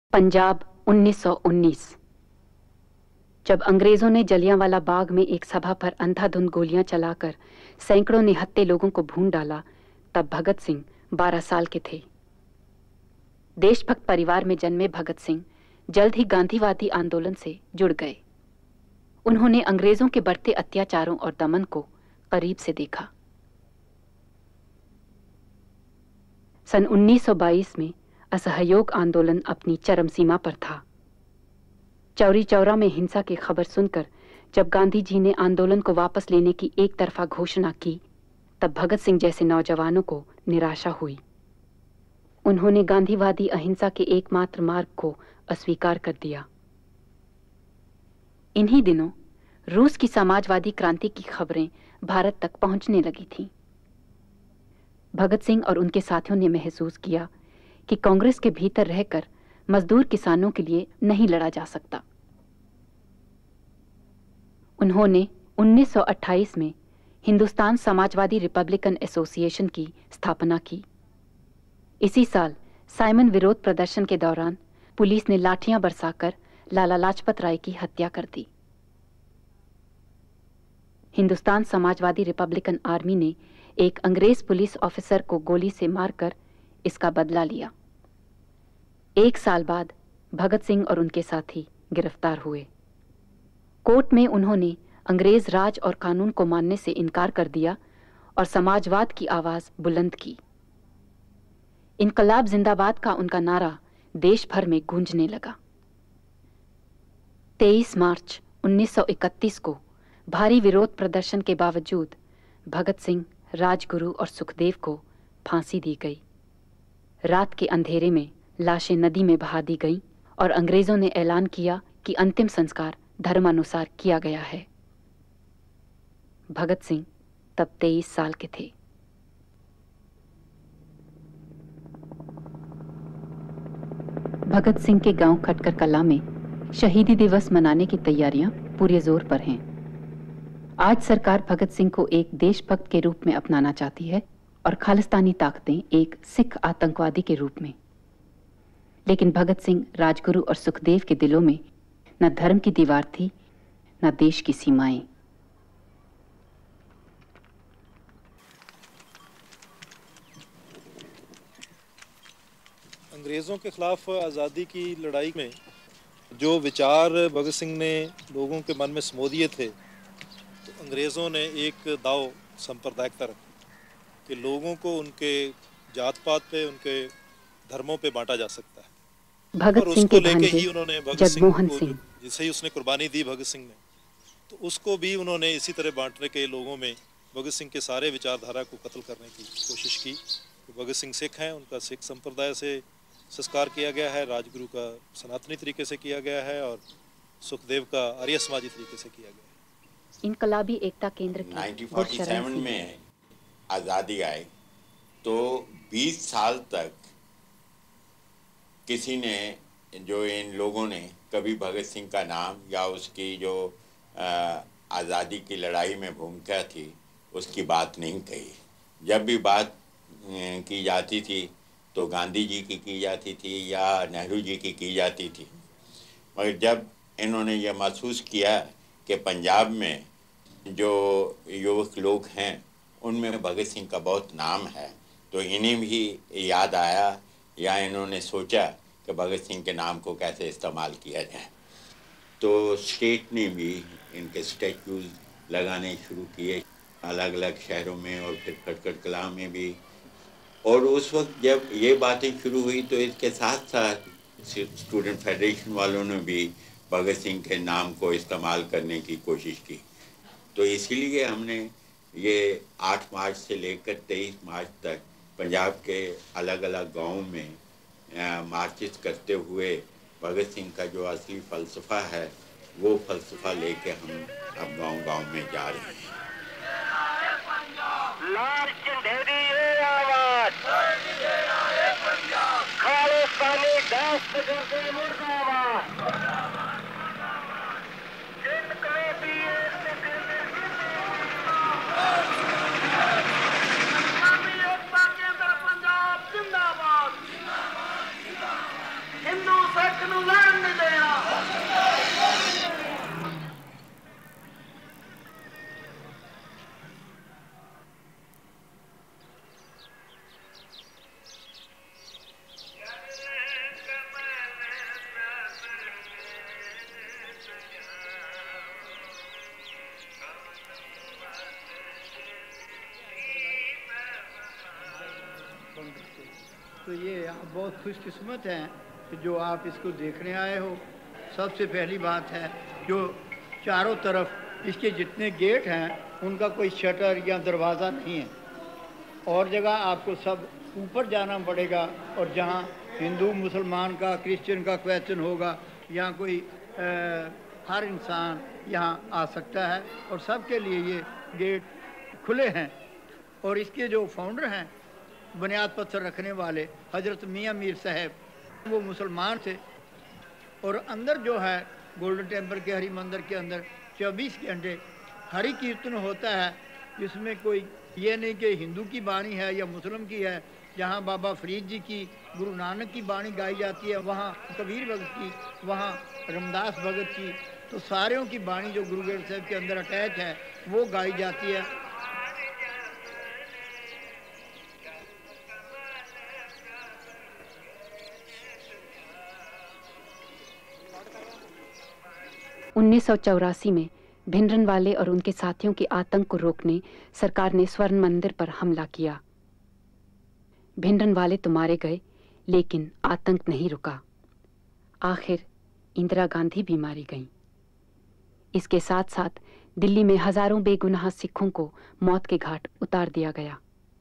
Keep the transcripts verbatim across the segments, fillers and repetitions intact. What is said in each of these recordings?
पंजाब उन्नीस सौ उन्नीस। जब अंग्रेजों ने जलियांवाला बाग में एक सभा पर अंधाधुंध गोलियां चलाकर सैकड़ों निहत्थे लोगों को भून डाला, तब भगत सिंह बारह साल के थे। देशभक्त परिवार में जन्मे भगत सिंह जल्द ही गांधीवादी आंदोलन से जुड़ गए। उन्होंने अंग्रेजों के बढ़ते अत्याचारों और दमन को करीब से देखा। सन उन्नीस सौ बाईस में असहयोग आंदोलन अपनी चरम सीमा पर था। चौरी चौरा में हिंसा की खबर सुनकर जब गांधी जी ने आंदोलन को वापस लेने की एक तरफा घोषणा की, तब भगत सिंह जैसे नौजवानों को निराशा हुई। उन्होंने गांधीवादी अहिंसा के एकमात्र मार्ग को अस्वीकार कर दिया। इन्हीं दिनों रूस की समाजवादी क्रांति की खबरें भारत तक पहुंचने लगी थीं। भगत सिंह और उनके साथियों ने महसूस किया कि कांग्रेस के भीतर रहकर मजदूर किसानों के लिए नहीं लड़ा जा सकता। उन्होंने उन्नीस सौ अट्ठाईस में हिंदुस्तान समाजवादी रिपब्लिकन एसोसिएशन की स्थापना की। इसी साल साइमन विरोध प्रदर्शन के दौरान पुलिस ने लाठियां बरसाकर लाला लाजपत राय की हत्या कर दी। हिंदुस्तान समाजवादी रिपब्लिकन आर्मी ने एक अंग्रेज पुलिस ऑफिसर को गोली से मारकर इसका बदला लिया। एक साल बाद भगत सिंह और उनके साथी गिरफ्तार हुए। कोर्ट में उन्होंने अंग्रेज राज और कानून को मानने से इनकार कर दिया और समाजवाद की आवाज बुलंद की। इनकलाब जिंदाबाद का उनका नारा देश भर में गूंजने लगा। तेईस मार्च उन्नीस सौ इकतीस को भारी विरोध प्रदर्शन के बावजूद भगत सिंह, राजगुरु और सुखदेव को फांसी दी गई। रात के अंधेरे में लाशें नदी में बहा दी गईं और अंग्रेजों ने ऐलान किया कि अंतिम संस्कार धर्मानुसार किया गया है। भगत सिंह तब तेईस साल के थे। भगत सिंह के गांव खटकर कला में शहीदी दिवस मनाने की तैयारियां पूरे जोर पर हैं। आज सरकार भगत सिंह को एक देशभक्त के रूप में अपनाना चाहती है और खालिस्तानी ताकतें एक सिख आतंकवादी के रूप में। लेकिन भगत सिंह, राजगुरु और सुखदेव के दिलों में न धर्म की दीवार थी, न देश की सीमाएं। अंग्रेज़ों के खिलाफ आज़ादी की लड़ाई में जो विचार भगत सिंह ने लोगों के मन में समो दिए थे, तो अंग्रेज़ों ने एक दाव सांप्रदायिकता रखी कि लोगों को उनके जात पात पे, उनके धर्मों पे बांटा जा सकता है। भगत सिंह के लेके ही उन्होंने भगत जगमोहन सिंह सिंह, जिसे ही उसने कुर्बानी दी भगत सिंह ने, तो उसको भी उन्होंने इसी तरह बांटने के लोगों में भगत सिंह के सारे विचारधारा को कत्ल करने की कोशिश की। तो भगत सिंह सिख हैं, उनका सिख संप्रदाय से संस्कार किया गया है, राजगुरु का सनातनी तरीके से किया गया है और सुखदेव का आर्य समाजी तरीके से किया गया है। इनकलाबी एकता केंद्र की उन्नीस सौ सैंतालीस में आज़ादी आई तो बीस साल तक किसी ने, जो इन लोगों ने कभी भगत सिंह का नाम या उसकी जो आज़ादी की लड़ाई में भूमिका थी उसकी बात नहीं कही। जब भी बात की जाती थी तो गांधी जी की की जाती थी या नेहरू जी की की जाती थी। मगर जब इन्होंने ये महसूस किया कि पंजाब में जो युवक लोग हैं उनमें भगत सिंह का बहुत नाम है, तो इन्हें भी याद आया या इन्होंने सोचा कि भगत सिंह के नाम को कैसे इस्तेमाल किया जाए। तो स्टेट ने भी इनके स्टैच्यूज लगाने शुरू किए अलग अलग शहरों में और फिर खटखड़ कला में भी। और उस वक्त जब ये बातें शुरू हुई तो इसके साथ साथ स्टूडेंट फेडरेशन वालों ने भी भगत सिंह के नाम को इस्तेमाल करने की कोशिश की। तो इसीलिए हमने ये आठ मार्च से लेकर तेईस मार्च तक पंजाब के अलग अलग गांवों में मार्चेस करते हुए भगत सिंह का जो असली फ़लसफ़ा है वो फ़लसफ़ा लेके हम अब गांव-गांव में जा रहे हैं। लाल झंडे दी आवाज, खालिस्तानी दस्त करते मुर्दाबाद। इनकलाबी एकता केंद्र पंजाब जिंदाबाद। हिंदू सिख तो ये आप बहुत खुशकिस्मत हैं कि जो आप इसको देखने आए हो। सबसे पहली बात है जो चारों तरफ इसके जितने गेट हैं उनका कोई शटर या दरवाज़ा नहीं है। और जगह आपको सब ऊपर जाना पड़ेगा, और जहाँ हिंदू मुसलमान का क्रिश्चियन का क्वेश्चन होगा, यहाँ कोई आ, हर इंसान यहाँ आ सकता है और सबके लिए ये गेट खुले हैं। और इसके जो फाउंडर हैं, बुनियाद पत्थर रखने वाले हज़रत मियाँ मीर साहब, वो मुसलमान थे। और अंदर जो है गोल्डन टेम्पल के हरि मंदिर के अंदर चौबीस घंटे हरि कीर्तन होता है, जिसमें कोई ये नहीं कि हिंदू की बाणी है या मुस्लिम की है। जहाँ बाबा फरीद जी की, गुरु नानक की बाणी गाई जाती है, वहाँ कबीर भगत की, वहाँ रामदास भगत की, तो सारों की बाणी जो गुरु ग्रंथ साहब के अंदर अटैच है वो गाई जाती है। उन्नीस सौ चौरासी में भिंडरनवाले और उनके साथियों के आतंक को रोकने सरकार ने स्वर्ण मंदिर पर हमला किया। भिंडरनवाले तो मारे गए, लेकिन आतंक नहीं रुका। आखिर इंदिरा गांधी भी मारी गईं। इसके साथ साथ दिल्ली में हजारों बेगुनाह सिखों को मौत के घाट उतार दिया गया।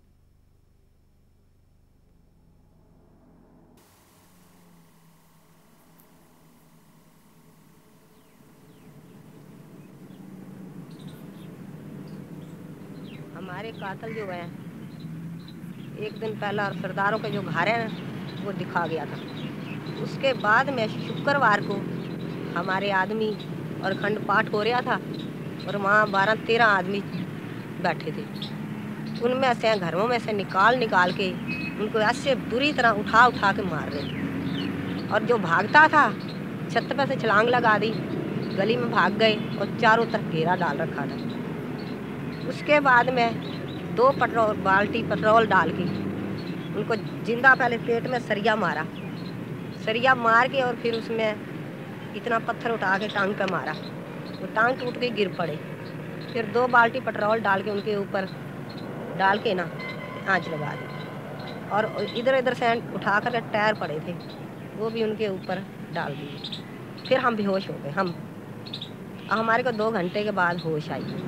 हमारे कातल जो है एक दिन पहला सरदारों के जो घर है वो दिखा गया था। उसके बाद में शुक्रवार को हमारे आदमी और खंड पाठ हो रहा था और वहाँ बारह तेरह आदमी बैठे थे। उनमें से घरों में से निकाल निकाल के उनको ऐसे बुरी तरह उठा उठा के मार रहे। और जो भागता था छत पर से छलांग लगा दी, गली में भाग गए और चारों तरफ घेरा डाल रखा था। उसके बाद में दो पेट्रोल बाल्टी पेट्रोल डाल के उनको जिंदा पहले पेट में सरिया मारा, सरिया मार के और फिर उसमें इतना पत्थर उठा के टांग पे मारा। वो टांग टूट के गिर पड़े। फिर दो बाल्टी पेट्रोल डाल के उनके ऊपर डाल के ना आँच लगा दी और इधर इधर से उठा कर टायर पड़े थे वो भी उनके ऊपर डाल दिए। फिर हम बेहोश हो गए। हम हमारे को दो घंटे के बाद होश आई।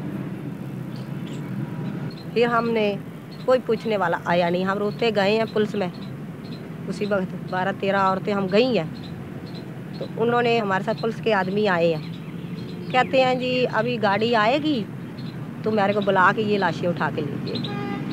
फिर हमने कोई पूछने वाला आया नहीं। हम रोते गए हैं पुलिस में। उसी वक्त बारह तेरह औरतें हम गई हैं, तो उन्होंने हमारे साथ पुलिस के आदमी आए हैं, कहते हैं जी अभी गाड़ी आएगी तो मेरे को बुला के ये लाशें उठा के लीजिए।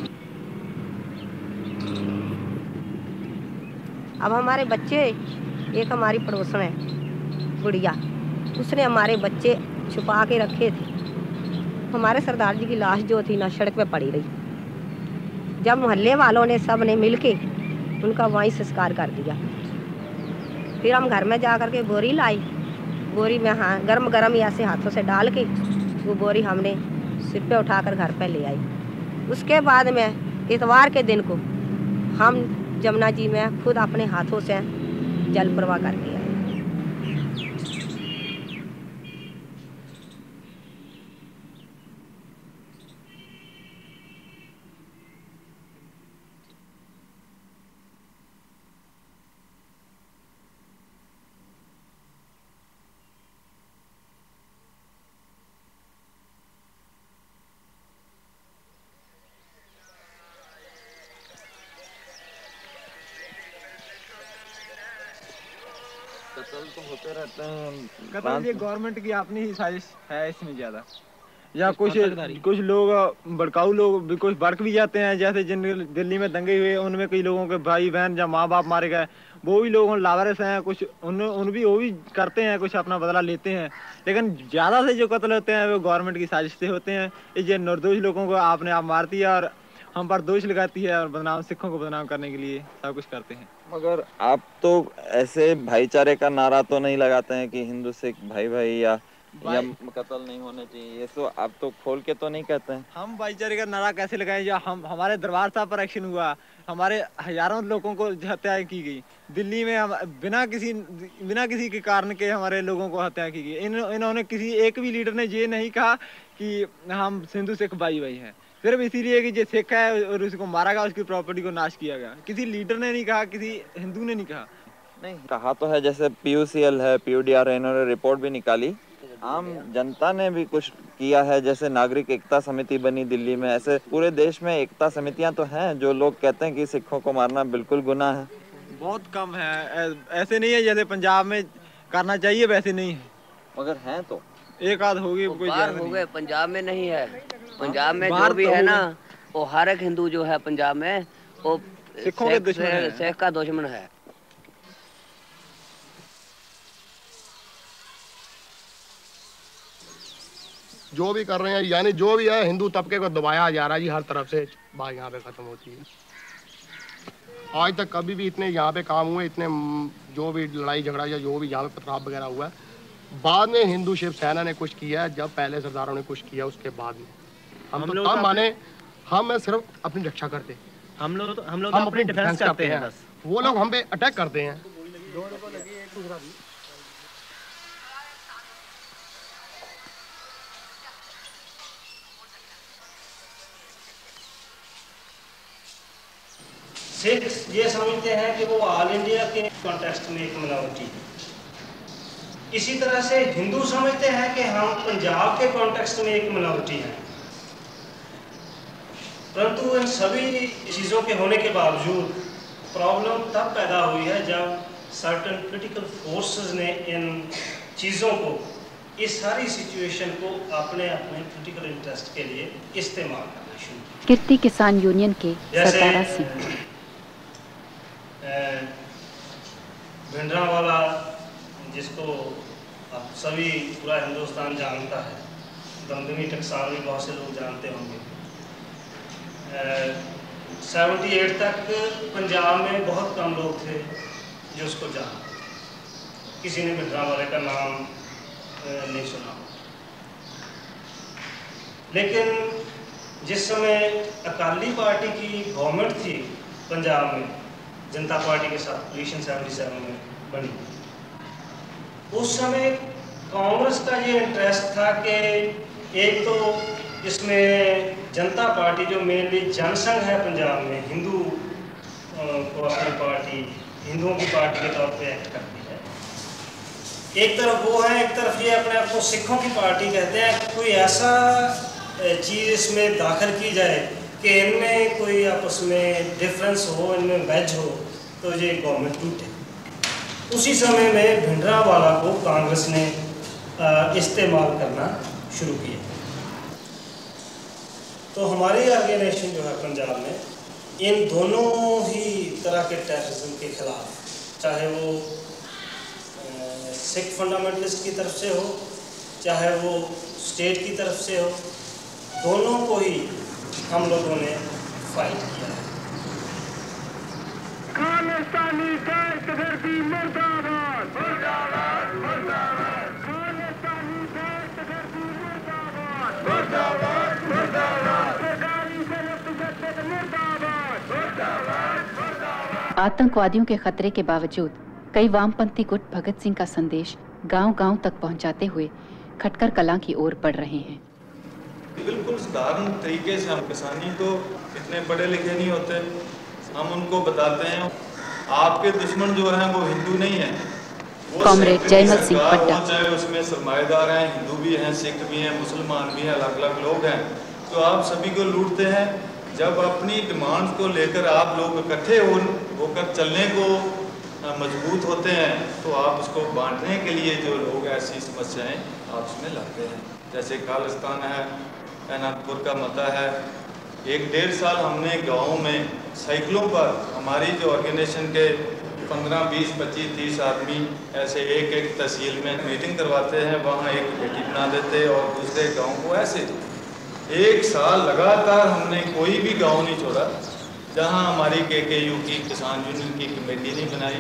अब हमारे बच्चे, एक हमारी पड़ोसन है गुड़िया, उसने हमारे बच्चे छुपा के रखे थे। हमारे सरदार जी की लाश जो थी ना सड़क पे पड़ी रही। जब मोहल्ले वालों ने सब ने मिल के उनका वहीं संस्कार कर दिया। फिर हम घर में जा कर के बोरी लाई। बोरी में हाँ गर्म गर्म ऐसे हाथों से डाल के वो बोरी हमने सिर पे उठाकर घर पे ले आई। उसके बाद में इतवार के दिन को हम जमुना जी में खुद अपने हाथों से जल प्रवाह करके आए। कत्ल तो होते रहते हैं। कत्ल ये गवर्नमेंट की अपनी ही साजिश है इसमें ज्यादा, या कुछ कुछ लोग भड़काऊ लोग कुछ भड़क भी जाते हैं। जैसे जिन दिल्ली में दंगे हुए उनमें कई लोगों के भाई बहन या माँ बाप मारे गए, वो भी लोग लावारिस हैं। कुछ उन उन भी वो भी करते हैं, कुछ अपना बदला लेते हैं। लेकिन ज्यादा से जो कत्ल होते हैं वो गवर्नमेंट की साजिश से होते हैं। ये निर्दोष लोगों को आपने आप मारती है और हम पर दोष लगाती है और बदनाम सिखों को बदनाम करने के लिए सब कुछ करते हैं। मगर आप तो ऐसे भाईचारे का नारा तो नहीं लगाते हैं कि हिंदू सिख भाई भाई या या कत्ल नहीं होने चाहिए, ये तो आप तो खोल के तो नहीं कहते हैं। हम भाईचारे का नारा कैसे लगाएं? या हम हमारे दरबार साहब पर एक्शन हुआ, हमारे हजारों लोगों को हत्या की गई दिल्ली में, हम बिना किसी बिना किसी के कारण के हमारे लोगों को हत्या की गई। इन इन्होंने किसी एक भी लीडर ने ये नहीं कहा कि हम हिंदू सिख भाई भाई हैं। सिर्फ इसीलिए कि जो सिख है और उसको मारा गया, उसकी प्रॉपर्टी को नाश किया गया। किसी लीडर ने नहीं कहा, किसी हिंदू ने नहीं कहा। नहीं कहा तो है, जैसे पी यू सी एल है, पी यू डी आर है, इन्होंने रिपोर्ट भी निकाली। आम जनता ने भी कुछ किया है, जैसे नागरिक एकता समिति बनी दिल्ली में। ऐसे पूरे देश में एकता समितियां तो हैं जो लोग कहते हैं कि सिखों को मारना बिल्कुल गुनाह है। बहुत कम है, ऐसे नहीं है जैसे पंजाब में करना चाहिए वैसे नहीं है, मगर हैं तो एक आध होगी, कोई बाहर हो गए। पंजाब में नहीं है, पंजाब में जो भी है ना वो हर एक हिंदू जो है पंजाब में वो सिखों के दुश्मन है, सिख का दुश्मन है। जो भी कर रहे हैं, यानी जो भी है हिंदू तबके को दबाया जा रहा है जी, हर तरफ से बात यहाँ पे खत्म होती है। आज तक कभी भी इतने यहाँ पे काम हुए, इतने जो भी लड़ाई झगड़ा या जो भी यहाँ पे पथराव वगैरह हुआ है, बाद में हिंदू शिव सेना ने कुछ किया है, जब पहले सरदारों ने कुछ किया उसके बाद में हम, हम तो तब माने हम सिर्फ अपनी रक्षा करते, हम लोग तो हम लोग हम अपनी डिफेंस करते हैं, बस वो लोग हम पे अटैक करते हैं। सिख ये समझते हैं कि वो ऑल इंडिया के कॉन्टेक्स्ट में एक मिनॉरिटी है। इसी तरह से हिंदू समझते हैं कि हम पंजाब के कॉन्टेक्स्ट में एक मिनॉरिटी हैं। परंतु इन सभी चीज़ों के होने के बावजूद प्रॉब्लम तब पैदा हुई है जब सर्टेन क्रिटिकल फोर्सेस ने इन चीज़ों को, इस सारी सिचुएशन को अपने अपने क्रिटिकल इंटरेस्ट के लिए इस्तेमाल करना शुरू किया। कीर्ति किसान यूनियन के सतारा सिंह भिंडरावाला, जिसको आप सभी पूरा हिंदुस्तान जानता है, दमदमी टकसाल भी बहुत से लोग जानते होंगे। सेवेंटी एट तक पंजाब में बहुत कम लोग थे जो उसको जानते, किसी ने भिंडरावाले का नाम नहीं सुना। लेकिन जिस समय अकाली पार्टी की गवर्नमेंट थी पंजाब में, जनता पार्टी के साथ कोलिशन सेवेंटी सेवन में बनी, उस समय कांग्रेस का ये इंटरेस्ट था कि एक तो इसमें जनता पार्टी जो मेनली जनसंघ है पंजाब में, हिंदू को अपनी पार्टी, हिंदुओं की पार्टी के तौर पे एक्ट करती है, एक तरफ वो है, एक तरफ ये अपने आप को सिखों की पार्टी कहते हैं। कोई ऐसा चीज़ इसमें दाखिल की जाए कि इनमें कोई आपस में डिफरेंस हो, इनमें वेज हो, तो ये गवर्नमेंट टूटे। उसी समय में भिंडरावाला को कांग्रेस ने इस्तेमाल करना शुरू किया। तो हमारी ऑर्गेनाइजेशन जो है पंजाब में इन दोनों ही तरह के टेररिज्म के खिलाफ, चाहे वो सिख फंडामेंटलिस्ट की तरफ से हो, चाहे वो स्टेट की तरफ से हो, दोनों को ही हम लोगों ने फाइट किया है। खालिस्तानी दहशतगर्दी मुर्दाबाद, मुर्दाबाद, मुर्दाबाद। खालिस्तानी दहशतगर्दी मुर्दाबाद, मुर्दाबाद, मुर्दाबाद। सरकारी से मुतशद्दिद मुर्दाबाद, मुर्दाबाद, मुर्दाबाद। आतंकवादियों के खतरे के बावजूद कई वामपंथी गुट भगत सिंह का संदेश गांव-गांव तक पहुंचाते हुए खटकर कलां की ओर बढ़ रहे हैं। बिल्कुल साधारण तरीके से, हम किसानी तो इतने पढ़े लिखे नहीं होते, हम उनको बताते हैं आपके दुश्मन जो हैं वो हिंदू नहीं है, कॉमरेड जयमल सिंह पट्टा, चाहे उसमें सरमाएदार हैं, हिंदू भी हैं, सिख भी हैं, मुसलमान भी हैं, अलग अलग लोग हैं, तो आप सभी को लूटते हैं। जब अपनी डिमांड को लेकर आप लोग इकट्ठे हो होकर चलने को मजबूत होते हैं तो आप उसको बांटने के लिए जो लोग ऐसी समस्याएं आपस में लाते हैं, जैसे खालिस्तान है, अनंतपुर का मता है। एक डेढ़ साल हमने गाँव में साइकिलों पर हमारी जो ऑर्गेनाइजेशन के पंद्रह बीस पच्चीस तीस आदमी ऐसे एक एक तहसील में मीटिंग करवाते हैं, वहाँ एक कमेटी बना देते और दूसरे गांव को ऐसे एक साल लगातार हमने कोई भी गांव नहीं छोड़ा जहां हमारी के के यू की किसान यूनियन की कमेटी नहीं बनाई।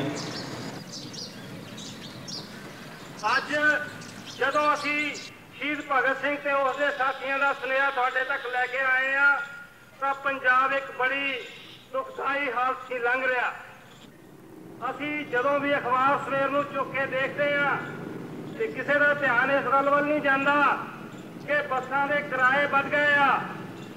ਅੱਜ ਜਦੋਂ ਅਸੀਂ ਸ਼ਹੀਦ ਭਗਤ ਸਿੰਘ ਤੇ ਉਸਦੇ ਸਾਥੀਆਂ ਦਾ ਸੁਨੇਹਾ ਤੁਹਾਡੇ ਤੱਕ ਲੈ ਕੇ ਆਏ ਆ ਤਾਂ ਪੰਜਾਬ ਇੱਕ ਬੜੀ ਦੁਖਦਾਈ ਹਾਲਤ 'ਚ ਲੰਘ ਰਿਹਾ। ਅਸੀਂ ਜਦੋਂ ਵੀ ਅਖਬਾਰ ਸਵੇਰ ਨੂੰ ਚੁੱਕ ਕੇ ਦੇਖਦੇ ਆ ਤੇ ਕਿਸੇ ਦਾ ਧਿਆਨ ਇਸ ਗੱਲ ਵੱਲ ਨਹੀਂ ਜਾਂਦਾ ਕਿ ਬੱਸਾਂ ਦੇ ਕਿਰਾਏ ਵੱਧ ਗਏ ਆ,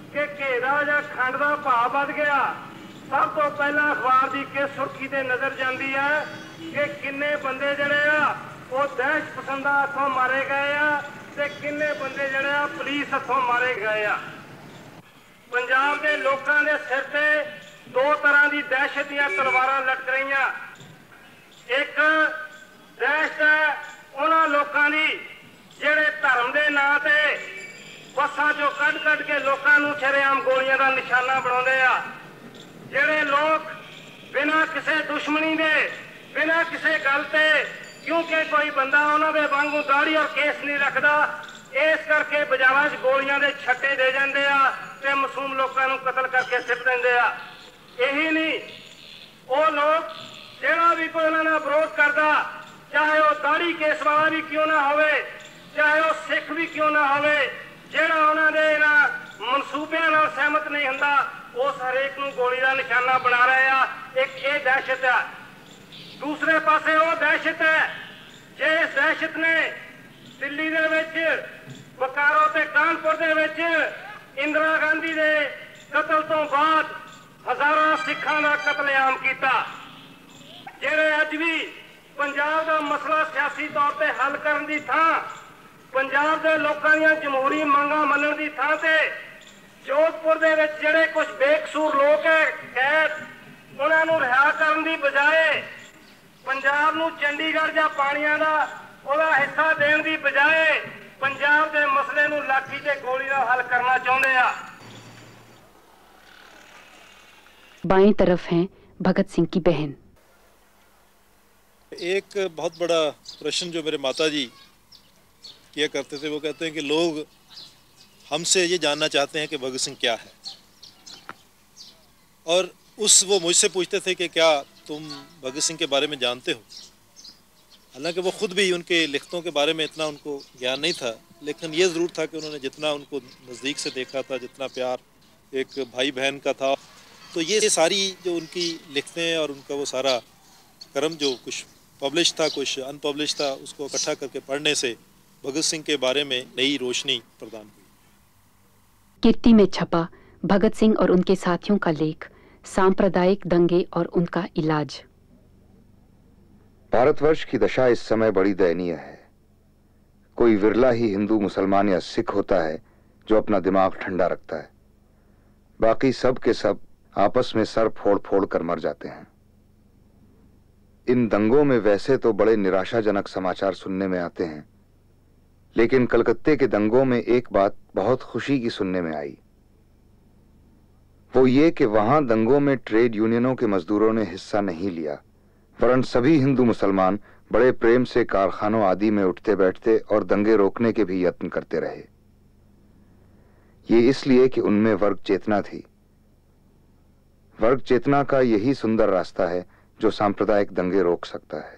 कि घेरा या खंड का भाव बढ़ गया, सब तो पहला अखबार की किस सुर्खी ते नजर जाती है कि किन्ने बंदे जड़े आ वो दहशत पसंदा हथों मारे गए आ ते किन्ने बंदे जड़े आ पुलिस हथों मारे गए आ। पंजाब के लोगों के सिर से दो तरह की दहशत दी तलवारां लटक रही। एक दहशत है उन्होंने लोगों की जेड़े धर्म के नां ते बसां चों कढ़ कढ़ के लोगों को शरेआम गोलियां का निशाना बनाते आ। जेड़े लोग बिना किसी दुश्मनी दे बिना किसी गल ते क्योंकि कोई बंदा उन्होंने वांगू दाढ़ी और केस नहीं रखता, इस करके बाजारां च गोलियां दे छट्टे दे जाते आ ते मासूम लोगों को कतल करके सिट देंदे आ। यही नहीं, वो लोग जेड़ा भी कोई उन्होंने विरोध करता, चाहे वो दाढ़ी केस वाला भी क्यों ना होवे, चाहे वो सिख भी क्यों ना होवे, जेड़ा उन्होंने इन्हां मनसूबियां नाल सहमत नहीं हुंदा, उस हरेक नूं गोली का निशाना बना रहे आ। एक ये दहशत है। दूसरे पासे वो दहशत है जिस दहशत ने दिल्ली दे विच बकारो ते कानपुर दे विच इंदिरा गांधी दे कतल तो बाद हजारों सिखां दा कतलेआम किया। जेड़े अज भी पंजाब का मसला सियासी तौर पर हल करने की थां पंजाब के लोगों दी जमहूरी मंगां मनण की थां ते जोधपुर दे विच जेड़े कुछ बेकसूर लोग है कैद उन्हां नूं रिहा करन दी बजाए पंजाब नूं चंडीगढ़ या पाणियां दा ओहदा हिस्सा देण दी बजाए पंजाब के मसले नूं लाठी ते गोली नाल हल करना चाहुंदे आ। बाईं तरफ हैं भगत सिंह की बहन। एक बहुत बड़ा प्रश्न जो मेरे माता जी किया करते थे, वो कहते हैं कि लोग हमसे ये जानना चाहते हैं कि भगत सिंह क्या है, और उस वो मुझसे पूछते थे कि क्या तुम भगत सिंह के बारे में जानते हो। हालांकि वो खुद भी उनके लिखतों के बारे में इतना उनको ज्ञान नहीं था, लेकिन ये ज़रूर था कि उन्होंने जितना उनको नज़दीक से देखा था, जितना प्यार एक भाई बहन का था, तो ये सारी जो उनकी लिखते हैं और उनका वो सारा कर्म जो कुछ पब्लिश था कुछ अनपब्लिश था, उसको इकट्ठा करके पढ़ने से भगत सिंह के बारे में नई रोशनी प्रदान हुई। कीर्ति में छपा भगत सिंह और उनके साथियों का लेख, सांप्रदायिक दंगे और उनका इलाज। भारतवर्ष की दशा इस समय बड़ी दयनीय है। कोई विरला ही हिंदू, मुसलमान या सिख होता है जो अपना दिमाग ठंडा रखता है। बाकी सब के सब आपस में सर फोड़ फोड़ कर मर जाते हैं। इन दंगों में वैसे तो बड़े निराशाजनक समाचार सुनने में आते हैं, लेकिन कलकत्ते के दंगों में एक बात बहुत खुशी की सुनने में आई। वो ये कि वहां दंगों में ट्रेड यूनियनों के मजदूरों ने हिस्सा नहीं लिया, वरन सभी हिंदू मुसलमान बड़े प्रेम से कारखानों आदि में उठते बैठते और दंगे रोकने के भी यत्न करते रहे। ये इसलिए कि उनमें वर्ग चेतना थी। वर्ग चेतना का यही सुंदर रास्ता है जो सांप्रदायिक दंगे रोक सकता है।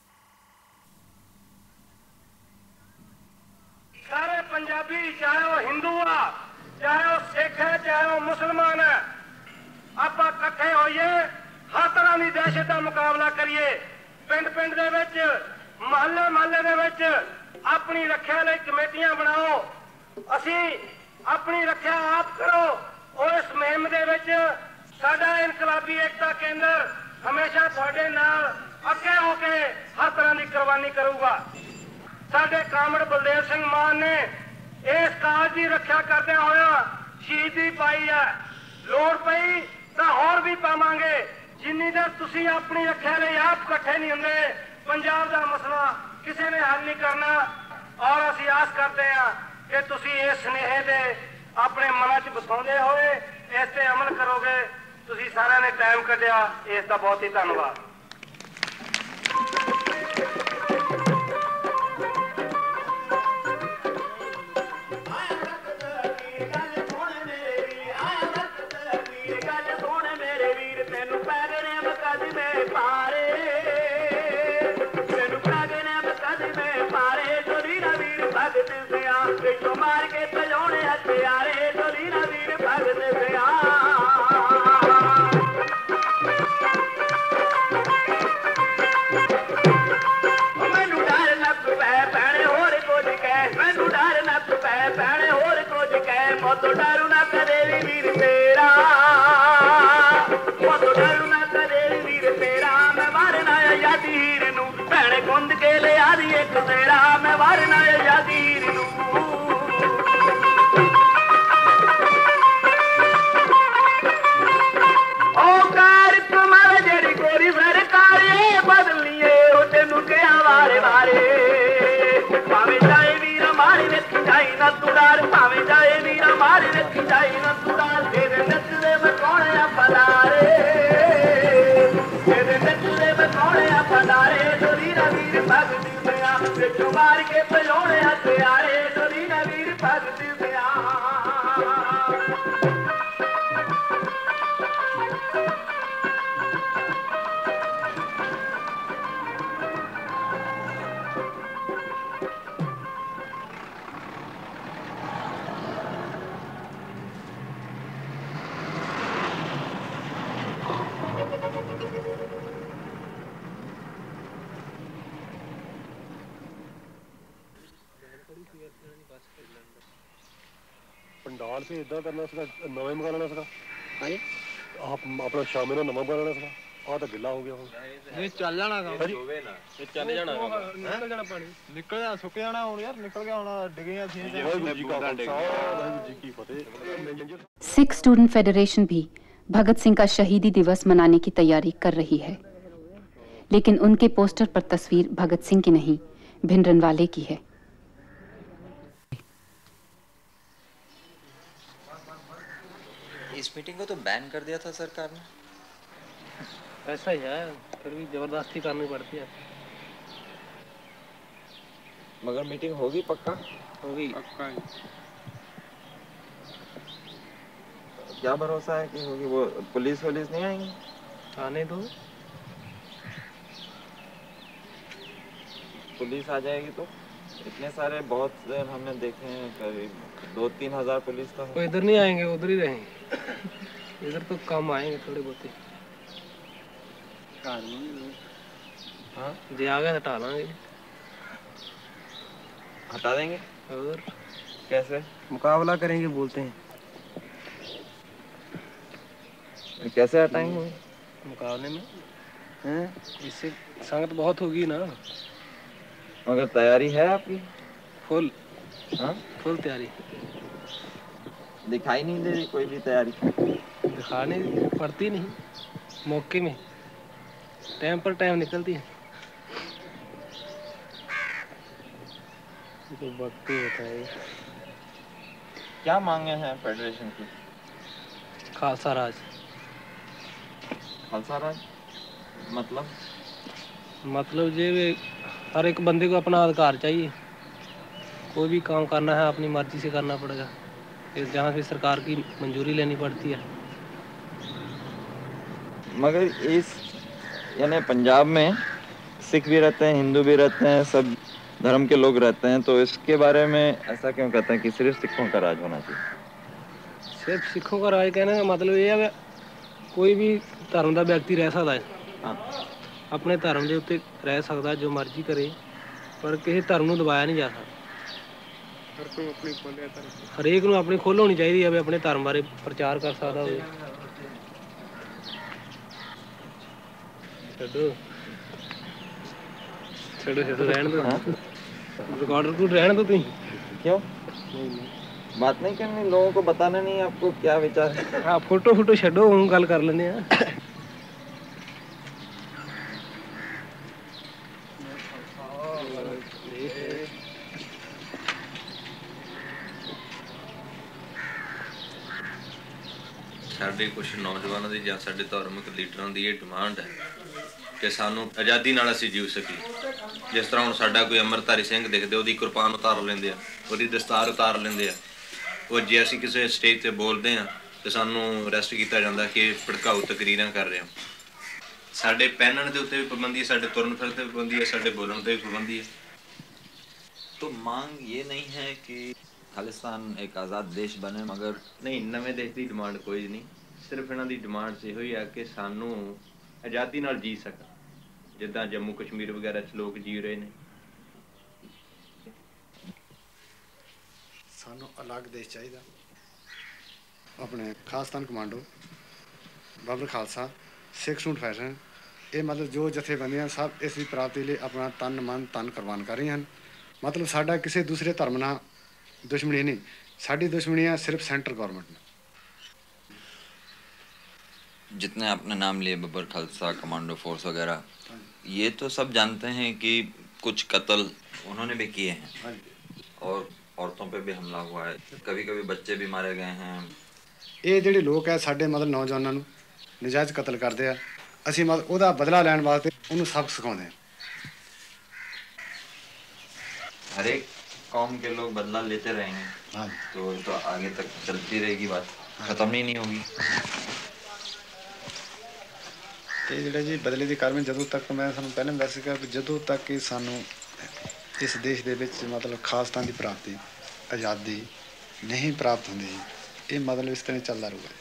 सारे पंजाबी, चाहे वो हिंदू आ, चाहे वो सिख है, चाहे वो मुसलमान है, आप इकट्ठे होइए, हर तरह की दहशत का मुकाबला करिए। पिंड पिंड दे विच, महल्ले महल्ले दे विच अपनी रखिया लई कमेटियां बनाओ। असी अपनी रखिया आप करो, और इस मुहिम दे विच साडा इनकलाबी एकता केंद्र हमेशा तुहाडे नाल अगे होके हर तरह की कुर्बानी करूगा। साडे कामड़ बलदेव सिंह मान ने इस काज की रक्षा करदे होया शहीदी पाई है। लोड़ पई तां होर भी पावांगे। जिन्नी देर तुसीं अपनी रक्षा लई आप इकट्ठे नहीं हुंदे, पंजाब का मसला किसी ने हल नहीं करना। और असीं आस करते हैं कि तुसीं इस स्नेहे दे अपने मन च बसाउंदे होए इस ते अमल करोगे। तुसीं सारिआं ने टाइम कढिआ, इस दा बहुत ही धन्नवाद। मार के तजोड़े हथियारे डोली ना वीर भगत सिया। मैनू डर नप पै भैणे होर कुछ कह, मैनू डर नप पै भैणे होर कुछ कह, मौत डरू ना कदे भी यादीर नू भैणे गुंद के ले आदी एक तेरा मैं वारना यादीर नू ओ कार तुम्हारे जेड़ी गोरी सरकार ये बदलिए ओ तेनू के वारे वारे भावे जाए वीर मारे रखी जाई ना तुडार भावे जाए वीर मारे रखी जाई ना तुडार तेरे नचले में कौन है पलारे तेरे नचले में कौन है पलारे डोरी ना वीर भगती गया बिचो मार के पलोड़े हथियारे डोरी ना वीर भगती गया पंडाल से इदा करना सका नवे मंगा लेना सका आप अपना शामी ना नवा मंगा लेना सका आ तो गिला हो गया ये चल जाना काम होवे ना ये चल जाना निकल जाना पानी निकल जा सुक जाना हुन यार निकल गया हुन डिगियां थी वाहिगुरू जी का खालसा वाहिगुरू जी की फतेह। सिख स्टूडेंट फेडरेशन भी भगत सिंह का शहीदी दिवस मनाने की तैयारी कर रही है, लेकिन उनके पोस्टर पर तस्वीर भगत सिंह की नहीं भिंडरनवाले की है। इस मीटिंग को तो बैन कर दिया था सरकार ने। ऐसा ही है, फिर भी जबरदस्ती करनी पड़ती है। मगर मीटिंग होगी पक्का? होगी पक्का ही। क्या भरोसा है कि होगी? वो पुलिस वुलिस नहीं आएंगी? आने दो। पुलिस आ जाएगी तो इतने सारे बहुत से हमने देखे हैं, करीब दो तीन हजार पुलिस तो वो इधर नहीं आएंगे, उधर ही रहेंगे। इधर तो कम आएंगे थोड़े बहुत ही। हाँ जी आ गए हटा लांगे। हटा देंगे? और कैसे मुकाबला करेंगे बोलते हैं। कैसे हटाएंगे मुकाबले में? हैं इससे संगत बहुत होगी ना। मगर तैयारी है आपकी? फुल। हाँ फुल तैयारी। दिखाई नहीं दे रही कोई भी तैयारी। दिखाने पड़ती नहीं, मौके में टाइम पर टाइम निकलती है। तो वक्त होता है। क्या मांगे हैं फेडरेशन की? खालसा राज। खालसा राज मतलब? मतलब ये हर एक बंदे को अपना अधिकार चाहिए। कोई भी काम करना है अपनी मर्जी से करना पड़ेगा, जहाँ से सरकार की मंजूरी लेनी पड़ती है। मगर इस यानी पंजाब में सिख भी रहते हैं, हिंदू भी रहते हैं, सब धर्म के लोग रहते हैं, तो इसके बारे में ऐसा क्यों कहते हैं कि सिर्फ सिखों का राज होना चाहिए? सिर्फ सिखों का राज कहने का मतलब ये है कोई भी धर्म का व्यक्ति रह सकता है। हाँ। अपने धर्म के उत्ते रह सकता, जो मर्जी करे, पर किसी धर्म को दबाया नहीं जा सकता। हरेक को अपनी खोल होनी चाहिए है, अपने धर्म बारे प्रचार कर सकता हो। छोड़ो छोड़ो छोड़ो रहने दो, रिकॉर्डर को रहने दो। तुम क्यों बात नहीं करनी? लोगों को बताना नहीं आपको क्या विचार है? हाँ फोटो फोटो छोड़ो, हम गल कर लेने हैं। ਸਾਡੇ ਕੁਝ ਨੌਜਵਾਨਾਂ ਦੀ ਜਾਂ ਸਾਡੇ ਧਾਰਮਿਕ ਲੀਡਰਾਂ ਦੀ ਇਹ ਡਿਮਾਂਡ ਹੈ ਕਿ ਸਾਨੂੰ ਆਜ਼ਾਦੀ ਨਾਲ ਅਸੀਂ ਜੀਵ ਸਕੀਏ। ਜਿਸ ਤਰ੍ਹਾਂ ਹੁਣ ਸਾਡਾ ਕੋਈ ਅੰਮ੍ਰਿਤਧਾਰੀ ਸਿੰਘ ਦਿਖਦੇ, ਉਹਦੀ ਕੁਰਬਾਨ ਉਤਾਰ ਲੈਂਦੇ ਆ, ਉਹਦੀ ਦਸਤਾਰ ਉਤਾਰ ਲੈਂਦੇ ਆ। ਉਹ ਜੇ ਅਸੀਂ ਕਿਸੇ ਸਟੇਜ ਤੇ ਬੋਲਦੇ ਆ ਤੇ ਸਾਨੂੰ ਅਰੈਸਟ ਕੀਤਾ ਜਾਂਦਾ ਕਿ ਭੜਕਾਊ ਤਕਰੀਰਾਂ ਕਰ ਰਹੇ ਹਾਂ। ਸਾਡੇ ਪਹਿਨਣ ਦੇ ਉੱਤੇ ਵੀ ਪਾਬੰਦੀ ਹੈ, ਸਾਡੇ ਤੁਰਨ ਫਿਰਨ ਤੇ ਵੀ ਪਾਬੰਦੀ ਹੈ, ਸਾਡੇ ਬੋਲਣ ਤੇ ਵੀ ਪਾਬੰਦੀ ਹੈ। तो मांग ये नहीं है कि खालिस्तान एक आज़ाद देश बने? मगर नहीं, नवे देश की डिमांड कोई नहीं, सिर्फ इन्हों की डिमांड यही है कि सानू आज़ादी नाल जी सकन, जिद्दां जम्मू कश्मीर वगैरह च लोग जी रहे हैं। सानू अलग देश चाहिए। अपने Khalistan commando, Babbar Khalsa, Sikh student federation ਇਹ ਮਤਲਬ ਜੋ ਜਥੇਬੰਦੀਆਂ ਸਭ ਇਸ ਦੀ ਪ੍ਰਾਪਤੀ ਲਈ ਆਪਣਾ ਤਨ ਮਨ ਧਨ ਕੁਰਬਾਨ ਕਰ ਰਹੀਆਂ ਹਨ। ਮਤਲਬ ਸਾਡਾ ਕਿਸੇ ਦੂਸਰੇ ਧਰਮ ਨਾਲ ਦੁਸ਼ਮਣੀ ਨਹੀਂ, ਸਾਡੀ ਦੁਸ਼ਮਣੀਆਂ सिर्फ सेंटर गवर्नमेंट में। जितने आपने नाम लिए बब्बर खालसा, कमांडो फोर्स वगैरह, ये तो सब जानते हैं कि कुछ कत्ल उन्होंने भी किए हैं और औरतों पे भी हमला हुआ है, कभी कभी बच्चे भी मारे गए हैं। ਇਹ ਜਿਹੜੇ ਲੋਕ ਹੈ ਸਾਡੇ ਮਤਲਬ ਨੌਜਵਾਨਾਂ ਨੂੰ ਨਜਾਇਜ਼ ਕਤਲ ਕਰਦੇ ਆ, ਅਸੀਂ ਮਤਲਬ ਉਹਦਾ ਬਦਲਾ ਲੈਣ ਵਾਸਤੇ ਉਹਨੂੰ ਸਬਕ ਸਿਖਾਉਂਦੇ ਹਾਂ। हर एक कौम के लोग बदला लेते रहेंगे, हाँ, तो तो आगे तक चलती रहेगी बात, खत्म ही नहीं होगी। ਇਹ ਜਿਹੜਾ ਜੀ ਬਦਲੇ ਦੀ ਕਾਰਵਾਈ ਜਦੋਂ ਤੱਕ ਮੈਂ ਤੁਹਾਨੂੰ ਪਹਿਲਾਂ ਦੱਸ ਸਕਿਆ ਕਿ ਜਦੋਂ ਤੱਕ ਕਿ ਸਾਨੂੰ ਇਸ ਦੇਸ਼ ਦੇ ਵਿੱਚ ਮਤਲਬ ਖਾਸਤਾਂ ਦੀ ਪ੍ਰਾਪਤੀ, ਆਜ਼ਾਦੀ ਨਹੀਂ ਪ੍ਰਾਪਤ ਹੁੰਦੀ, ਇਹ ਮਤਲਬ ਇਸ ਤਰ੍ਹਾਂ ਚੱਲਦਾ ਰਹੂਗਾ।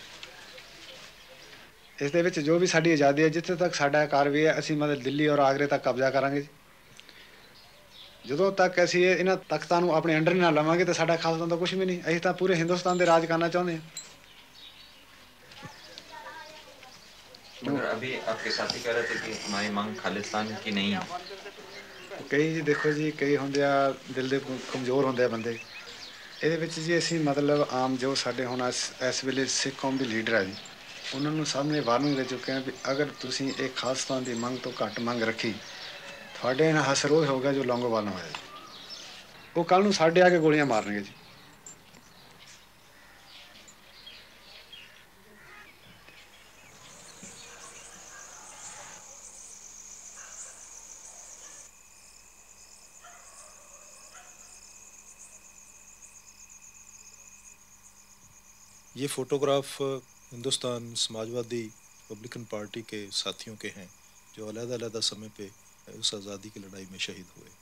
ਇਸ ਦੇ ਵਿੱਚ ਜੋ ਵੀ ਸਾਡੀ ਆਜ਼ਾਦੀ ਹੈ, ਜਿੱਥੇ ਤੱਕ ਸਾਡਾ ਕਾਰਵਾਈ ਹੈ, ਅਸੀਂ ਮਤਲਬ ਦਿੱਲੀ ਔਰ ਆਗਰੇ ਤੱਕ ਕਬਜ਼ਾ ਕਰਾਂਗੇ। ਜਦੋਂ ਤੱਕ ਅਸੀਂ ਇਹਨਾਂ ਤਖਤਾਂ ਨੂੰ ਆਪਣੇ ਅੰਡਰ ਨਾ ਲਵਾਂਗੇ ਤਾਂ ਸਾਡਾ ਖਾਲਸਾ ਤਾਂ ਕੁਝ ਵੀ ਨਹੀਂ, ਅਸੀਂ ਤਾਂ ਪੂਰੇ ਹਿੰਦੁਸਤਾਨ ਦੇ ਰਾਜ ਕਰਨਾ ਚਾਹੁੰਦੇ ਹਾਂ। मगर अभी आपके साथी कह रहे थे कि हमारी मांग खालिस्तान की नहीं है। कई जी देखो जी, कई होंगे आ दिल दे कमज़ोर होंगे बंदे, ਇਹਦੇ ਵਿੱਚ ਜੀ ਅਸੀਂ ਮਤਲਬ ਆਮ ਜੋ ਸਾਡੇ ਹੁਣ ਇਸ ਵੇਲੇ ਸਿੱਖ ਕੌਮ ਦੇ ਲੀਡਰ ਆ ਜੀ, ਉਹਨਾਂ ਨੂੰ ਸਾਹਮਣੇ ਵਾਰਨਿੰਗ ਦੇ ਚੁੱਕੇ ਹਾਂ ਵੀ ਅਗਰ ਤੁਸੀਂ ਇਹ ਖਾਲਿਸਤਾਨ ਦੀ ਮੰਗ ਤੋਂ ਘੱਟ ਮੰਗ ਰੱਖੀ, ਤੁਹਾਡੇ ਨਾਲ ਹਸਰ ਉਹ ਹੋਗਾ ਜੋ ਲੌਂਗੋਵਾਲ ਨਾਲ ਹੋਇਆ ਜੀ। ਉਹ ਕੱਲ ਨੂੰ ਸਾਡੇ ਆ ਕੇ ਗੋਲੀਆਂ ਮਾਰਨਗੇ ਜੀ। ये photograph Hindustan Samajwadi Republican party के साथियों के हैं जो अलग-अलग समय पे उस आज़ादी की लड़ाई में शहीद हुए।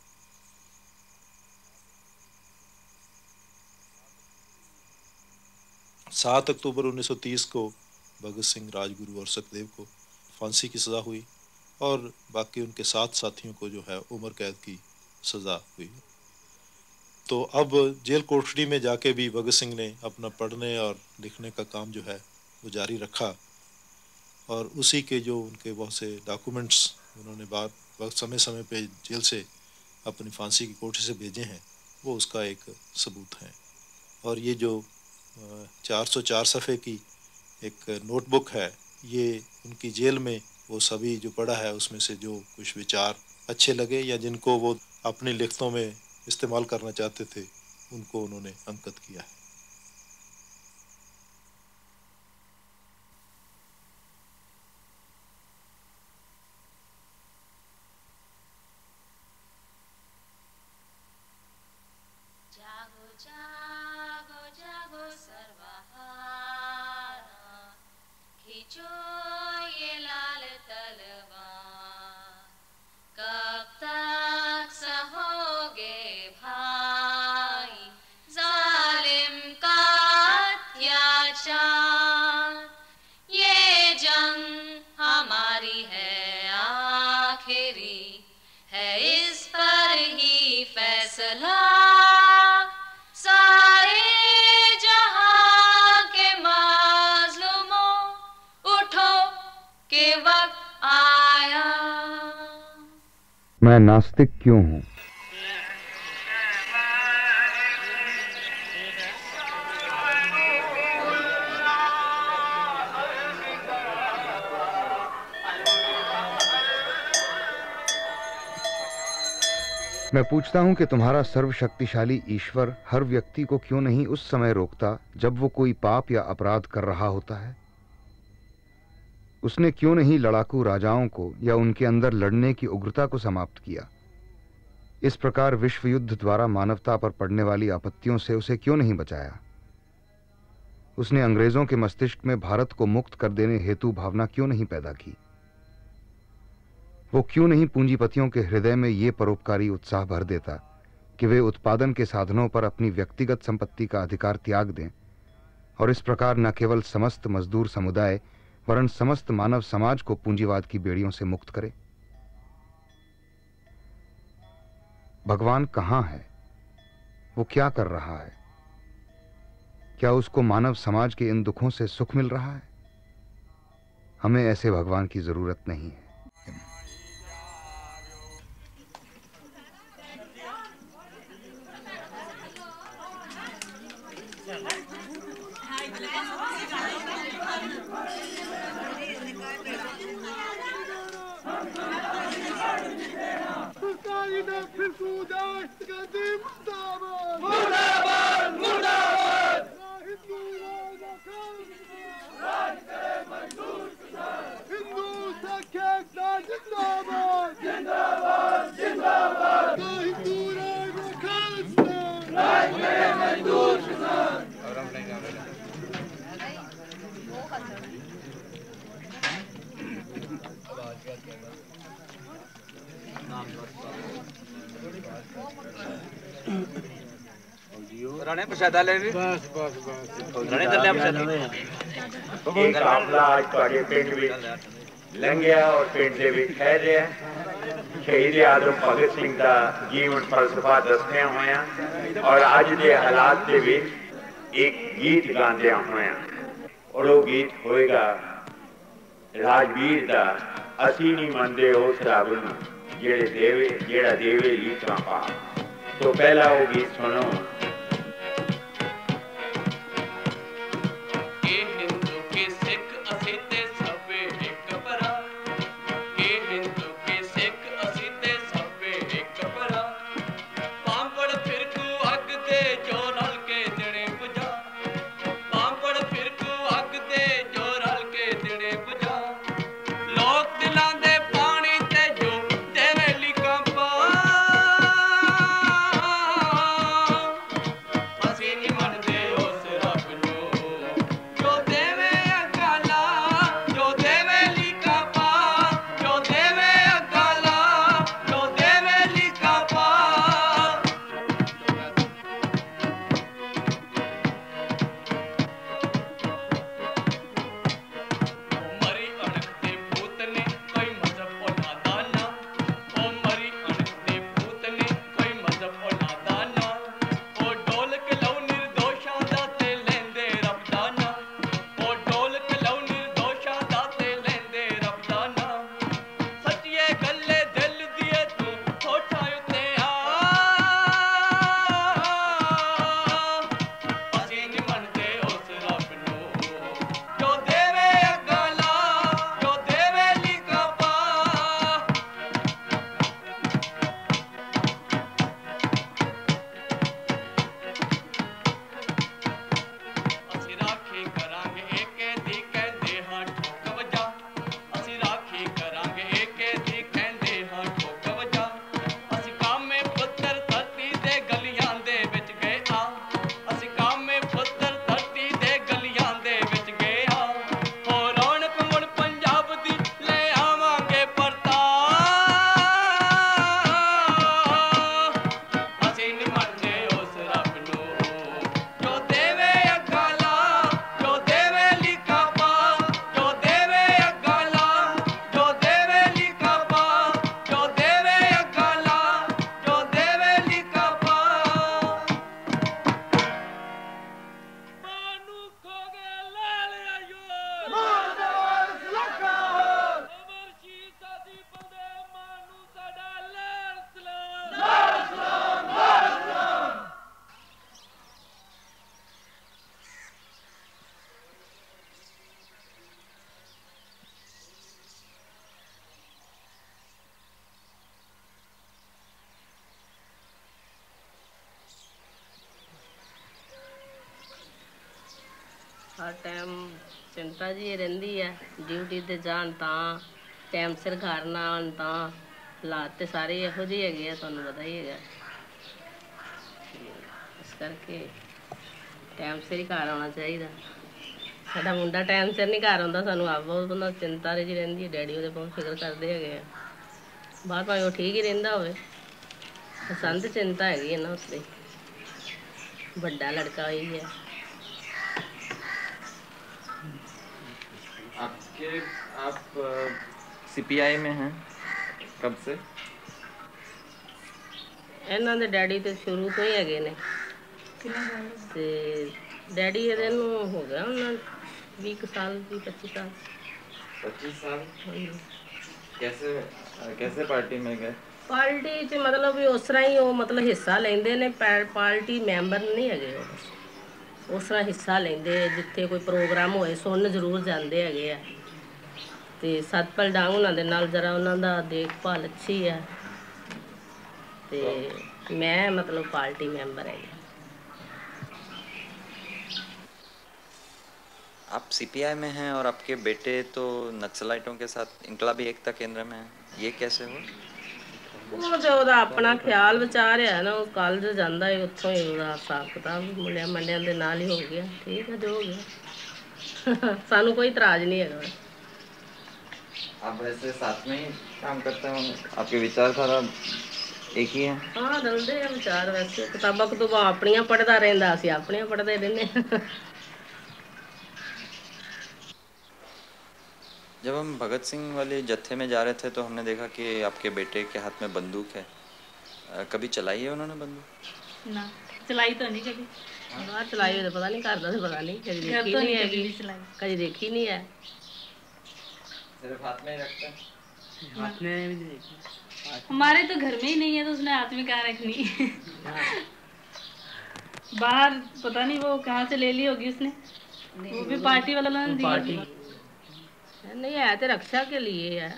सात अक्टूबर उन्नीस सौ तीस को भगत सिंह, राजगुरु और सुखदेव को फांसी की सज़ा हुई और बाकी उनके सात साथियों को जो है उम्र कैद की सज़ा हुई। तो अब जेल कोठरी में जाके भी भगत सिंह ने अपना पढ़ने और लिखने का काम जो है वो जारी रखा और उसी के जो उनके बहुत से डॉक्यूमेंट्स उन्होंने बात वक्त समय समय पे जेल से अपनी फांसी की कोठरी से भेजे हैं, वो उसका एक सबूत है। और ये जो चार सौ चार सफ़े की एक नोटबुक है, ये उनकी जेल में वो सभी जो पढ़ा है उसमें से जो कुछ विचार अच्छे लगे या जिनको वो अपनी लिखतों में इस्तेमाल करना चाहते थे, उनको उन्होंने अंकित किया है। जागो जागो जागो सर्वहारा, खींचो ये लाल तलवार, कब तक सहोगे भाई जालिम का अत्याचार, ये जंग हमारी है आखिरी, है इस पर ही फैसला, सारे जहां के माज़लूमों उठो के वक्त आया। मैं नास्तिक क्यों हूं? मैं पूछता हूं कि तुम्हारा सर्वशक्तिशाली ईश्वर हर व्यक्ति को क्यों नहीं उस समय रोकता जब वो कोई पाप या अपराध कर रहा होता है? उसने क्यों नहीं लड़ाकू राजाओं को या उनके अंदर लड़ने की उग्रता को समाप्त किया? इस प्रकार विश्व युद्ध द्वारा मानवता पर पड़ने वाली आपत्तियों से उसे क्यों नहीं बचाया? उसने अंग्रेजों के मस्तिष्क में भारत को मुक्त कर देने हेतु भावना क्यों नहीं पैदा की? वो क्यों नहीं पूंजीपतियों के हृदय में ये परोपकारी उत्साह भर देता कि वे उत्पादन के साधनों पर अपनी व्यक्तिगत संपत्ति का अधिकार त्याग दें और इस प्रकार न केवल समस्त मजदूर समुदाय वरन समस्त मानव समाज को पूंजीवाद की बेड़ियों से मुक्त करे? भगवान कहाँ है? वो क्या कर रहा है? क्या उसको मानव समाज के इन दुखों से सुख मिल रहा है? हमें ऐसे भगवान की जरूरत नहीं है। राणे प्रसादा ले भी बस बस बस राणे चल प्रसादा ਇਹ ਕਾਫਲਾ ਅੱਜ ਤੁਹਾਡੇ ਪਿੰਡ ਵਿੱਚ ਲੰਘਿਆ ਔਰ ਪਿੰਡ ਦੇ ਵਿੱਚ ਠਹਿਰਿਆ। ਸ਼ਹੀਦ ਆਜ਼ਮ ਭਗਤ ਸਿੰਘ ਦਾ ਜੀਵਨ ਫਲਸਫਾ ਦੱਸਦਿਆਂ ਹੋਇਆਂ ਔਰ ਅੱਜ ਦੇ ਹਾਲਾਤ ਦੇ ਵਿੱਚ ਇੱਕ ਗੀਤ ਗਾਉਂਦਿਆਂ ਹੋਇਆਂ, ਔਰ ਉਹ ਗੀਤ ਹੋਏਗਾ ਰਾਜਵੀਰ ਦਾ ਅਸੀਂ ਨਹੀਂ ਮੰਨਦੇ ਉਸ ਰੱਬ ਨੂੰ ਜਿਹੜੇ ਦੇਵੇ ਜਿਹੜਾ ਦੇਵੇ ਲੀਕਾਂ ਪਾ। तो पहला वो गीत सुनो। हर टाइम चिंता जी रही है, ड्यूटी ते जान तां टाइम सिर घर ना आन तां हालात ते सारे इहो ਜਿਹੇ ਹੈਗੇ ਆ, ਤੁਹਾਨੂੰ पता ही है। इस करके टाइम सिर ही घर आना चाहिए। साडा मुंडा टाइम सिर नहीं घर आउंदा, सानू आप बहुत बंदा चिंता जी रहिंदी है। डैडी ਉਹਦੇ बहुत फिक्र करते है, बाहर भावें वो ठीक ही रहिंदा होवे, पसंद चिंता हैगी है ना उसदी। बड़ा लड़का ही है। आपके आप सीपीआई में हैं कब से? ਇਹਨਾਂ ਦੇ ਡੈਡੀ ਤੇ ਸ਼ੁਰੂ ਤੋਂ ਹੀ ਹੈਗੇ ਨੇ ਤੇ ਡੈਡੀ ਇਹਦੇ ਨੂੰ ਹੋ ਗਿਆ ਉਹਨਾਂ ਵੀਹ ਸਾਲ ਵੀਹ ਪੱਚੀ ਸਾਲ। पच्चीस साल कैसे कैसे पार्टी में गए? पार्टी च मतलब भी उस तरह ही वो मतलब हिस्सा लेंदे ने, पार्टी मैंबर नहीं है वो, उस तरह हिस्सा लेंदे, जिथे कोई प्रोग्राम होए सुन जरूर जाते है। तो सतपाल डांग उन्होंने नाल जरा उन्होंने देखभाल अच्छी है। तो मैं मतलब पार्टी मैंबर है। आप सीपीआई में हैं और आपके बेटे तो नक्सलाइटों के साथ इनकलाबी एकता केंद्र में हैं, ये कैसे हुआ? वो तो ਉਹਦਾ अपना ख्याल विचार है ना, वो कॉलेज जाता है, उत्थों ही ਉਹਦਾ हिसाब किताब मुंडिया मंडिया के नाल ही हो गया। ठीक है जो हो गया, सानू कोई इतराज नहीं है। आप वैसे साथ में ही काम करते हैं, आपके विचारधारा एक ही है? हाँ रलते हैं विचार, वैसे किताबां कुतुबां अपनियां पढ़दा रहिंदा, असीं अपनियां पढ़दे रहंदे। जब हम भगत सिंह वाले जत्थे में जा रहे थे तो हमने देखा कि आपके बेटे के हाथ में बंदूक है, कभी चलाई है उन्होंने बंदूक? ना चलाई तो नहीं कभी। बाहर चलाई तो पता नहीं, घर का पता नहीं, कभी देखी तो नहीं है, कभी देखी नहीं है। सिर्फ हाथ में ही रखते हैं? हाथ में भी नहीं देखी। हमारे तो घर में ही नहीं है तो उसने हाथ में कहाँ रखनी। बाहर पता नहीं वो कहाँ से ले ली होगी उसने, वो भी पार्टी वाला ने दी। नहीं है तो रक्षा के लिए है।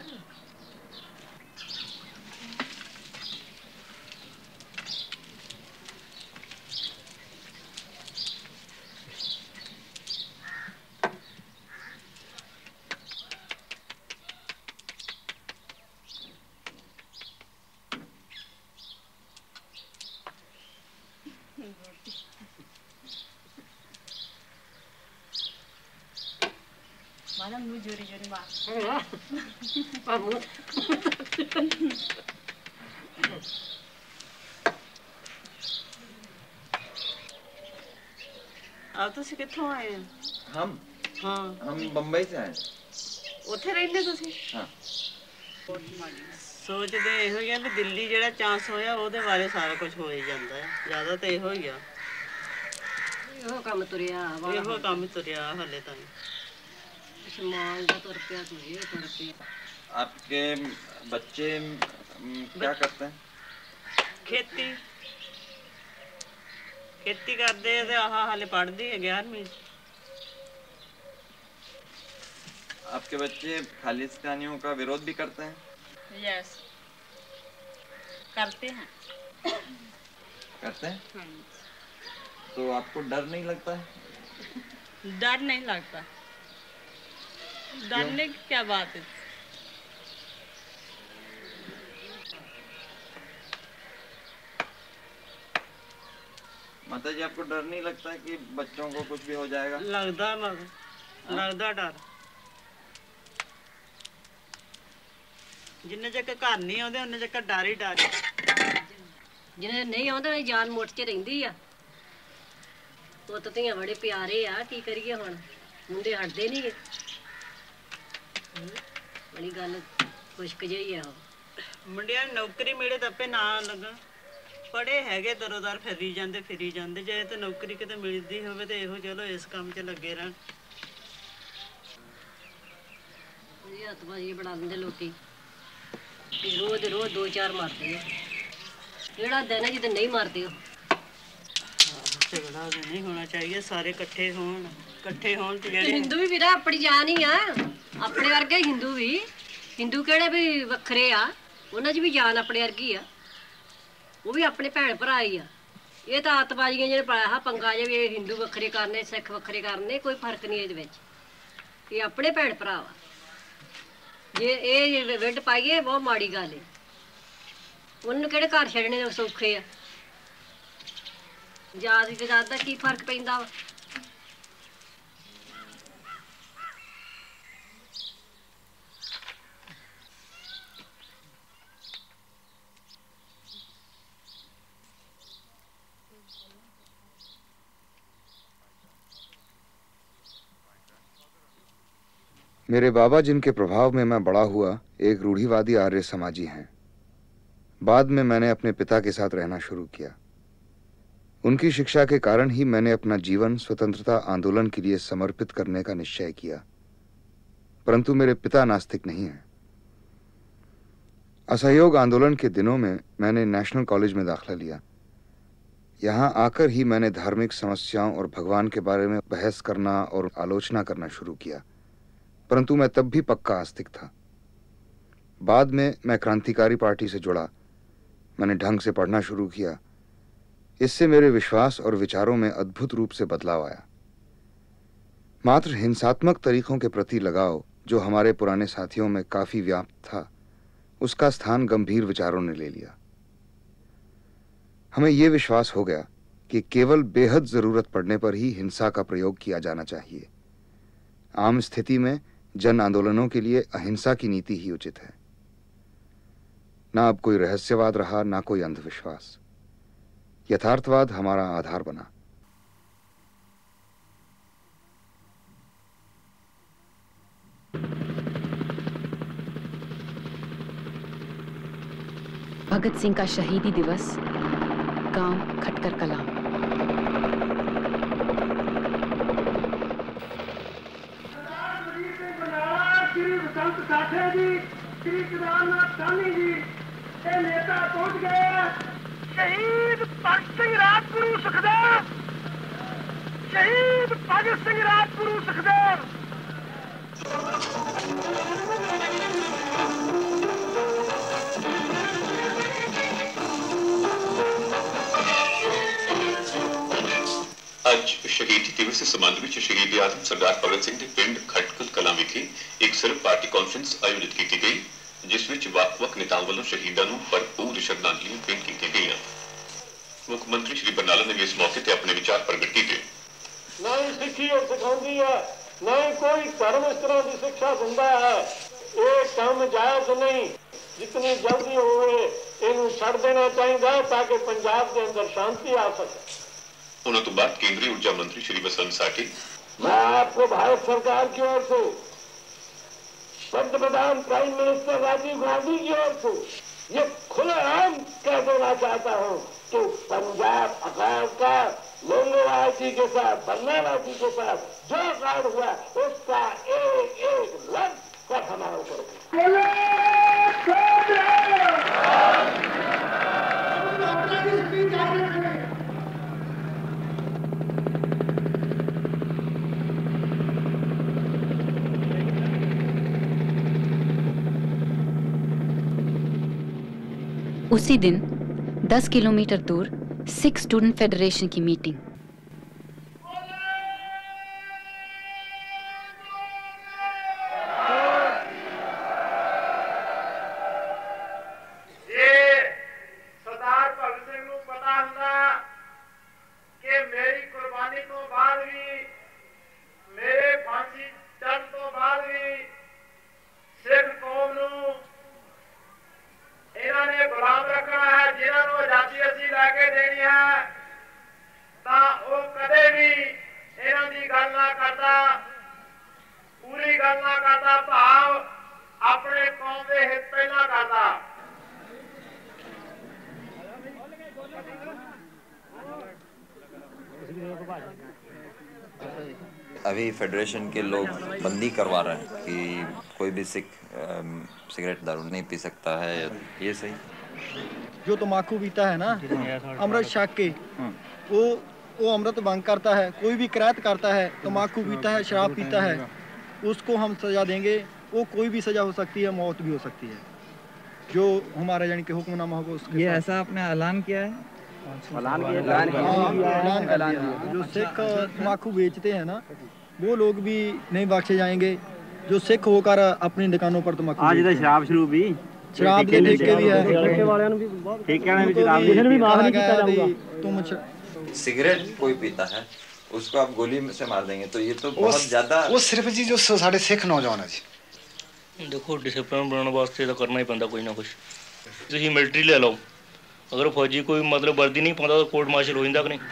माना मुझे जोरी जोरी मार। आप तुसी कित्थों आए हैं? हम हाँ हम बंबई से आए। ਉੱਥੇ ਰਹਿੰਦੇ ਤੁਸੀਂ? हाँ ਸੋਚਦੇ ਇਹੋ ਹੀ ਆ ਵੀ ਦਿੱਲੀ ਜਿਹੜਾ ਚਾਂਸ ਹੋਇਆ ਉਹਦੇ ਬਾਰੇ ਸਾਰਾ ਕੁਝ ਹੋ ਹੀ ਜਾਂਦਾ ਹੈ, ਜ਼ਿਆਦਾ ਤਾਂ ਇਹੋ ਹੀ ਆ। ਇਹੋ ਕੰਮ ਤੁਰਿਆ ਵਾ, ਇਹੋ ਕੰਮ ਤੁਰਿਆ ਹਲੇ ਤਾਂ ਸਮਾਨ ਦਾ ਤੁਰ ਪਿਆ ਤੂੰ ਇਹ ਤੁਰ ਪਿਆ। आपके बच्चे क्या करते हैं? खेती खेती करते हैं, आह हाले पढ़ती है ग्यारहवीं। आपके बच्चे खालिस्तानियों का विरोध भी करते हैं? यस करते हैं। करते हैं? तो आपको डर नहीं लगता है? डर नहीं लगता, डरने की क्या बात है। माता जी आपको डर नहीं लगता है कि बच्चों को कुछ भी हो जाएगा? लगता लग, लगता डर। जिन्ने चक घर नहीं आते उन्ने चक डर ही डर। जिन्हें नहीं आते जान मुठ च रहिंदी आ। पुत्त धीआं बड़े प्यारे आ, की करिए हुण मुंडे हटदे नहीं गे। बड़ी गल खुशक जही है। मुंडिया नौकरी मेरे तप्पे ना लगा, पढ़े हैगे दरोदार फिरी जाते फिरी जाते, जे तो नौकरी किते मिलती होवे तो इहो चलो इस काम च लगे रहन। हथबाजी बना देंगे लोग, रोज रोज दो चार मारते हैं। केड़ा दिन है जिद्दन नहीं मारते हो? झगड़ा नहीं होना चाहिए, सारे इकट्ठे होन, इकट्ठे होन ते जेड़े हिंदू भी वीरा अपनी जान ही आ, अपने वर्गे हिंदू भी, हिंदू केड़े भी वखरे आ, उन्हां च भी जान अपने वर्गी आ, वो भी अपने भैन भरा ही आ। ये तो आतबाजियां जेह्ड़े पाया हा पंगा जे भी हिंदू वखरे करने सिख वखरे करने, कोई फर्क नहीं इहदे विच, ये अपने भैन भरा वा। जे ये विड पाइए बहुत माड़ी गल है, उन्होंने केड़े घर छड्डने सौखे आ। जात ते जात दा की फर्क पैंदा वा? मेरे बाबा जिनके प्रभाव में मैं बड़ा हुआ एक रूढ़िवादी आर्य समाजी हैं। बाद में मैंने अपने पिता के साथ रहना शुरू किया। उनकी शिक्षा के कारण ही मैंने अपना जीवन स्वतंत्रता आंदोलन के लिए समर्पित करने का निश्चय किया। परंतु मेरे पिता नास्तिक नहीं हैं। असहयोग आंदोलन के दिनों में मैंने नेशनल कॉलेज में दाखिला लिया। यहाँ आकर ही मैंने धार्मिक समस्याओं और भगवान के बारे में बहस करना और आलोचना करना शुरू किया, परंतु मैं तब भी पक्का आस्तिक था। बाद में मैं क्रांतिकारी पार्टी से जुड़ा। मैंने ढंग से पढ़ना शुरू किया। इससे मेरे विश्वास और विचारों में अद्भुत रूप से बदलाव आया। मात्र हिंसात्मक तरीकों के प्रति लगाव, जो हमारे पुराने साथियों में काफी व्याप्त था, उसका स्थान गंभीर विचारों ने ले लिया। हमें यह विश्वास हो गया कि केवल बेहद जरूरत पड़ने पर ही हिंसा का प्रयोग किया जाना चाहिए। आम स्थिति में जन आंदोलनों के लिए अहिंसा की नीति ही उचित है। ना अब कोई रहस्यवाद रहा, ना कोई अंधविश्वास। यथार्थवाद हमारा आधार बना। भगत सिंह का शहीदी दिवस, गांव खटकर कलां। श्री बसंत साठे जी, श्री केदारनाथ साहनी जी, ये नेता पहुंच गए। शहीद भगत सिंह राजगुरु सुखदेव, शहीद भगत सिंह राजगुरु सुखदेव। ਅੱਜ ਸ਼ਹੀਦੀ ਦਿਵਸ ਦੇ ਸੰਬੰਧ ਵਿੱਚ ਸ਼ਹੀਦ ਆਜ਼ਮ ਸਰਦਾਰ ਭਗਤ ਸਿੰਘ ਦੇ ਪਿੰਡ ਖਟਕਲ ਕਲਾਂ ਵਿਖੇ ਇੱਕ ਸਰਬ ਪਾਰਟੀ ਕਾਨਫਰੰਸ ਆਯੋਜਿਤ ਕੀਤੀ ਗਈ, ਜਿਸ ਵਿੱਚ ਵੱਖ-ਵੱਖ ਨੇਤਾਵਾਂ ਵੱਲੋਂ ਸ਼ਹੀਦਾਂ ਨੂੰ ਭਰਪੂਰ ਸ਼ਰਧਾਂਜਲੀ ਭੇਂਟ ਕੀਤੀ ਗਈ। ਮੁੱਖ ਮੰਤਰੀ ਸ਼੍ਰੀ ਬਰਨਾਲਾ ਨੇ ਵੀ ਇਸ ਮੌਕੇ ਤੇ ਆਪਣੇ ਵਿਚਾਰ ਪ੍ਰਗਟ ਕੀਤੇ। ਨਾ ਹੀ ਸਿੱਖੀ ਉਹ ਸਿਖਾਉਂਦੀ ਹੈ, ਨਾ ਹੀ ਕੋਈ ਧਰਮ ਇਸ ਤਰ੍ਹਾਂ ਦੀ ਸਿੱਖਿਆ ਦਿੰਦਾ ਹੈ। ਇਹ ਕੰਮ ਜਾਇਜ਼ ਨਹੀਂ, ਜਿਤਨੀ ਜਲਦੀ ਹੋਵੇ ਇਹਨੂੰ ਛੱਡ ਦੇਣਾ ਚਾਹੀਦਾ ਤਾਂ ਕਿ ਪੰਜਾਬ ਦੇ ਅੰਦਰ शांति आ सके। उन्होंने तो बाद केंद्रीय ऊर्जा मंत्री श्री बसंत साठी, मैं आपको भारत सरकार की ओर से, पंतप्रधान प्राइम मिनिस्टर राजीव गांधी की ओर से ये खुलेआम कह देना चाहता हूँ कि पंजाब अकाल का लोंगोवाल जी के साथ, बन्नालाल जी के साथ जो कांड हुआ उसका एक एक लफ्ज का समारोह करो। उसी दिन दस किलोमीटर दूर सिख स्टूडेंट फेडरेशन की मीटिंग। अभी फेडरेशन के लोग बंदी करवा रहे हैं कि कोई भी सिख सिगरेट दारू नहीं पी सकता है, ये सही? जो तम्बाकू पीता है ना अमृत छक के, वो वो अमृत भंग करता है। कोई भी कराहत करता है, तम्बाकू पीता है, शराब पीता है, उसको हम सजा देंगे। वो कोई भी सजा हो सकती है, मौत भी हो सकती है। जो हमारा यानी कि हुक्मनामा होगा उसके ये ऐसा आपने ऐलान किया है? ऐलान किया। जो सिख तम्बाकू बेचते हैं ना वो लोग भी नहीं बख्शे जाएंगे। जो सिख होकर अपनी दुकानों पर तम्बाकू, आज तो शराब शुरू भी शराब के ठेके भी है, ठेके वाले भी ठेके वाले भी शराब भी नहीं माफ नहीं किया जाऊंगा। तुम सिगरेट कोई पीता है उसको आप गोली से मार देंगे, तो ये तो बहुत ज्यादा। वो सिर्फ जी जो साढ़े सिख नौजवान है जी, देखो डिसिप्लिन बनाने वास्ते तो करना ही पैंदा कुछ ना कुछ। तुसीं मिलिट्री ले लो, अगर फौजी कोई मतलब वर्दी नहीं पाता तो कोर्ट मार्शल हो जाता कि नहीं?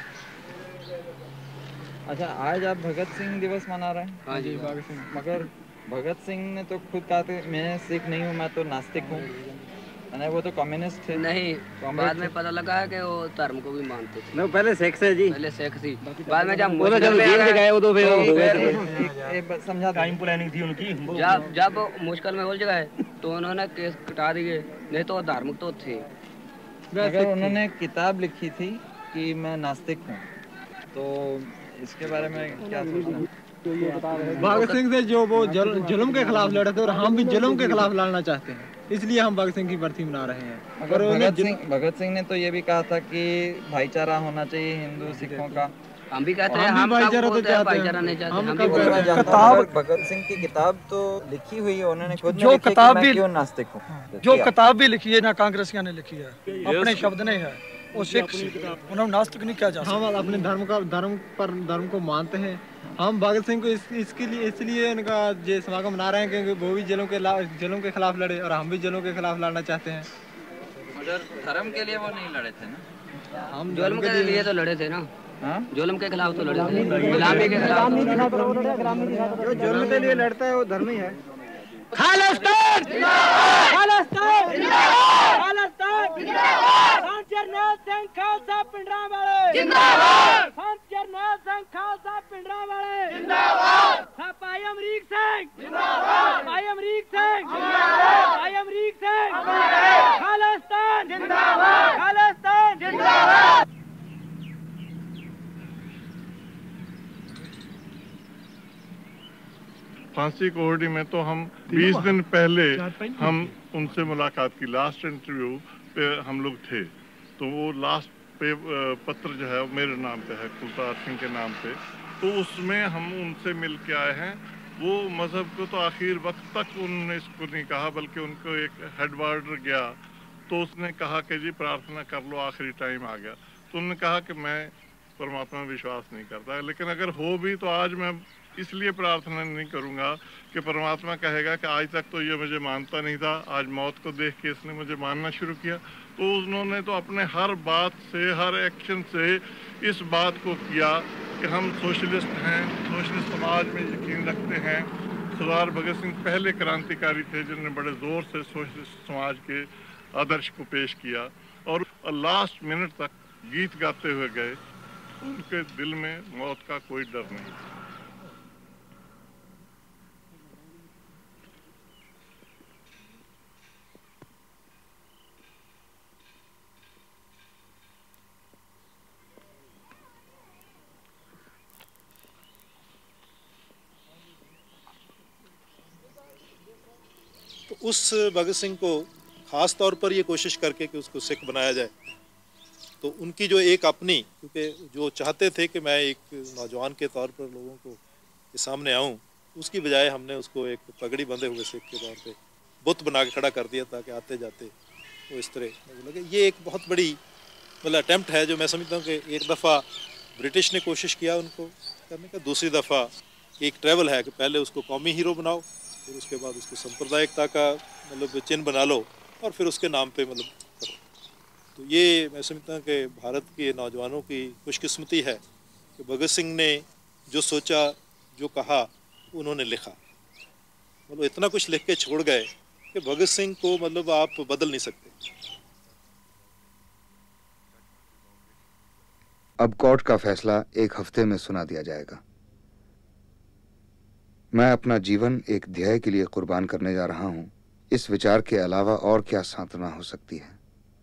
अच्छा, आज आप भगत सिंह दिवस मना रहे हैं? हाँ जी, भगत सिंह। मगर भगत सिंह ने तो खुद कहा था मैं सिख नहीं हूँ, मैं तो नास्तिक हूँ। नहीं, वो तो कम्युनिस्ट थे। नहीं, बाद में पता लगा है कि वो धर्म को भी मानते थे। नहीं, पहले सिख थे जी। पहले सिख थी, बाद में जब वो तो जब जेल से गए वो तो फिर हो गए। समझा टाइम प्लानिंग थी उनकी। जब जब मुश्किल में उलझ गए तो उन्होंने केस कटा दिए, नहीं तो धार्मिक तो थे। अगर उन्होंने किताब लिखी थी कि मैं नास्तिक हूँ, तो इसके बारे में क्या सोचना? भगत सिंह से जो वो जुल्म के खिलाफ लड़े थे और हम भी जुल्म के खिलाफ लड़ना चाहते हैं, इसलिए हम भगत सिंह की बरसी मना रहे हैं। अगर भगत सिंह भगत सिंह ने तो ये भी कहा था कि भाईचारा होना चाहिए हिंदू सिखों का। हम भी कहते हैं, हम भाईचारा तो चाहते भाईचारा नहीं चाहते। हम किताब भगत सिंह की किताब तो लिखी हुई है, उन्होंने खुद जो किताब भी क्यों नास्तिक हूँ, जो किताब भी लिखी है ना कांग्रेसियों ने लिखी है, अपने शब्द नहीं है, वो सिख उन्होंने नास्तिक नहीं किया जा सकता। हम अपने धर्म का धर्म पर धर्म को मानते हैं। हम भगत सिंह को इस, इसके लिए इसलिए उनका ये समागम मना रहे हैं क्योंकि वो भी जेलों के जेलों के खिलाफ लड़े और हम भी जेलों के खिलाफ लड़ना चाहते हैं। मगर धर्म के लिए वो नहीं लड़े थे ना, हम जुल्म के लिए तो लड़े थे ना। जुल्म के खिलाफ तो लड़े थे, गुलामी के खिलाफ। जो जुल्म के लिए लड़ता है वो धर्मी है। खालिस्तान जिंदाबाद, खालिस्तान जिंदाबाद, खालिस्तान जिंदाबाद। संत जरनैल सिंह खालसा पिंडरांवाले जिंदाबाद, संत जरनैल सिंह खालसा पिंडरांवाले जिंदाबाद। भाई अमरीक सिंह जिंदाबाद, भाई अमरीक सिंह जिंदाबाद, भाई अमरीक सिंह जिंदाबाद। खालिस्तान जिंदाबाद, खालिस्तान जिंदाबाद। फांसी कोहड़ी में तो हम बीस दिन पहले हम उनसे मुलाकात की, लास्ट इंटरव्यू पे हम लोग थे, तो वो लास्ट पे पत्र जो है मेरे नाम पे है, कुलतार सिंह के नाम पे, तो उसमें हम उनसे मिल के आए हैं। वो मज़हब को तो आखिर वक्त तक उन्होंने इसको नहीं कहा, बल्कि उनको एक हेडवार्डर गया तो उसने कहा कि जी प्रार्थना कर लो, आखिरी टाइम आ गया। तो उन्होंने कहा कि मैं परमात्मा में विश्वास नहीं करता, लेकिन अगर हो भी तो आज मैं इसलिए प्रार्थना नहीं करूंगा कि परमात्मा कहेगा कि आज तक तो ये मुझे मानता नहीं था, आज मौत को देख के इसने मुझे मानना शुरू किया। तो उन्होंने तो अपने हर बात से, हर एक्शन से इस बात को किया कि हम सोशलिस्ट हैं, सोशलिस्ट समाज में यकीन रखते हैं। सरदार भगत सिंह पहले क्रांतिकारी थे जिन्होंने बड़े ज़ोर से सोशलिस्ट समाज के आदर्श को पेश किया और लास्ट मिनट तक गीत गाते हुए गए। उनके दिल में मौत का कोई डर नहीं था। तो उस भगत सिंह को ख़ास तौर पर ये कोशिश करके कि उसको सिख बनाया जाए, तो उनकी जो एक अपनी, क्योंकि जो चाहते थे कि मैं एक नौजवान के तौर पर लोगों को के सामने आऊं, उसकी बजाय हमने उसको एक पगड़ी बंधे हुए सिख के तौर पे बुत बना के खड़ा कर दिया ताकि आते जाते वो इस तरह लगे। ये एक बहुत बड़ी मतलब अटैम्प्ट है जो मैं समझता हूँ कि एक दफ़ा ब्रिटिश ने कोशिश किया उनको करने का, दूसरी दफ़ा एक ट्रैवल है कि पहले उसको कौमी हीरो बनाओ, फिर उसके बाद उसको सांप्रदायिकता का मतलब चिन्ह बना लो और फिर उसके नाम पे मतलब करो। तो ये मैं समझता हूँ कि भारत के नौजवानों की खुशकिस्मती है कि भगत सिंह ने जो सोचा, जो कहा, उन्होंने लिखा। मतलब इतना कुछ लिख के छोड़ गए कि भगत सिंह को मतलब आप बदल नहीं सकते। अब कोर्ट का फैसला एक हफ्ते में सुना दिया जाएगा। मैं अपना जीवन एक ध्येय के लिए कुर्बान करने जा रहा हूं, इस विचार के अलावा और क्या सांत्वना हो सकती है।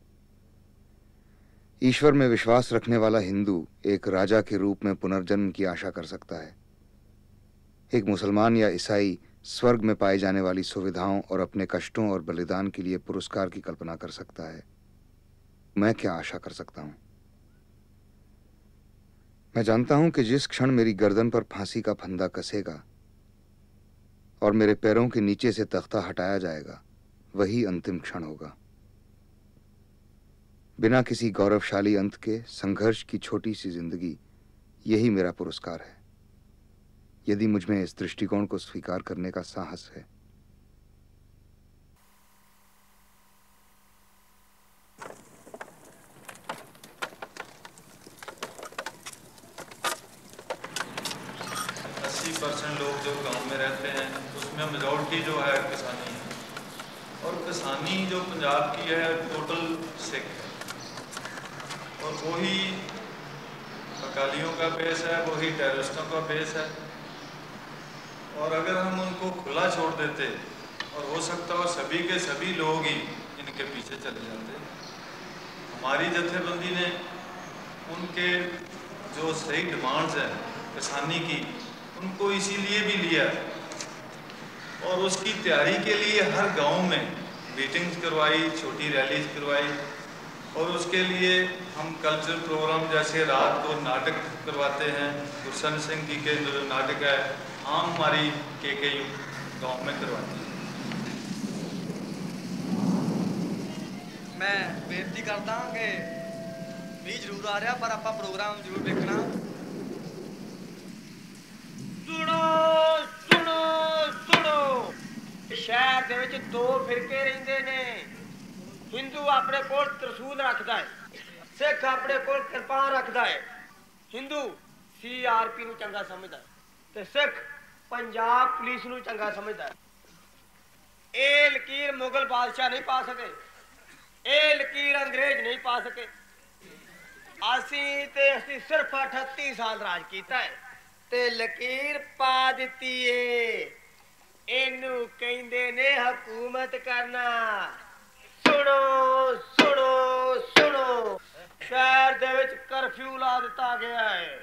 ईश्वर में विश्वास रखने वाला हिंदू एक राजा के रूप में पुनर्जन्म की आशा कर सकता है। एक मुसलमान या ईसाई स्वर्ग में पाई जाने वाली सुविधाओं और अपने कष्टों और बलिदान के लिए पुरस्कार की कल्पना कर सकता है। मैं क्या आशा कर सकता हूं? मैं जानता हूं कि जिस क्षण मेरी गर्दन पर फांसी का फंदा कसेगा और मेरे पैरों के नीचे से तख्ता हटाया जाएगा, वही अंतिम क्षण होगा। बिना किसी गौरवशाली अंत के संघर्ष की छोटी सी जिंदगी, यही मेरा पुरस्कार है, यदि मुझ में इस दृष्टिकोण को स्वीकार करने का साहस है। परसेंट लोग जो गांव में रहते हैं उसमें मेजॉरिटी जो है किसानी है, और किसानी जो पंजाब की है टोटल सिख है और वही अकालियों का बेस है, वही टेररिस्टों का बेस है। और अगर हम उनको खुला छोड़ देते और हो सकता हो सभी के सभी लोग ही इनके पीछे चले जाते। हमारी जत्थेबंदी ने उनके जो सही डिमांड्स हैं किसानी की, उनको इसीलिए भी लिया और उसकी तैयारी के लिए हर गांव में मीटिंग्स करवाई, छोटी रैलीज करवाई और उसके लिए हम कल्चरल प्रोग्राम जैसे रात को नाटक करवाते हैं। गुरशन सिंह जी के जो नाटक है आम हमारी के के गाँव में करवाते हैं। मैं बेनती करता हूँ कि भी जरूर आ रहा पर आप प्रोग्राम जरूर देखना। सुनो सुनो सुनो, शहर दे विच दो फिरके रहिंदे ने। हिंदू अपने कोल त्रिशूल रखदा है, सिख अपने कोल किरपान रखदा है। हिंदू सी आर पी नूं चंगा समझदा है ते सिख पंजाब पुलिस नूं चंगा समझदा है। ए लकीर मुगल बादशाह नहीं पा सके, ए लकीर अंग्रेज नहीं पा सके। असी ते असी सिर्फ अठत्ती साल राज कीता है ते लकीर पा दिती है। इनू कहंदे ने हुकूमत करना। सुनो सुनो सुनो, शहर दे विच कर्फ्यू ला दिता गया है।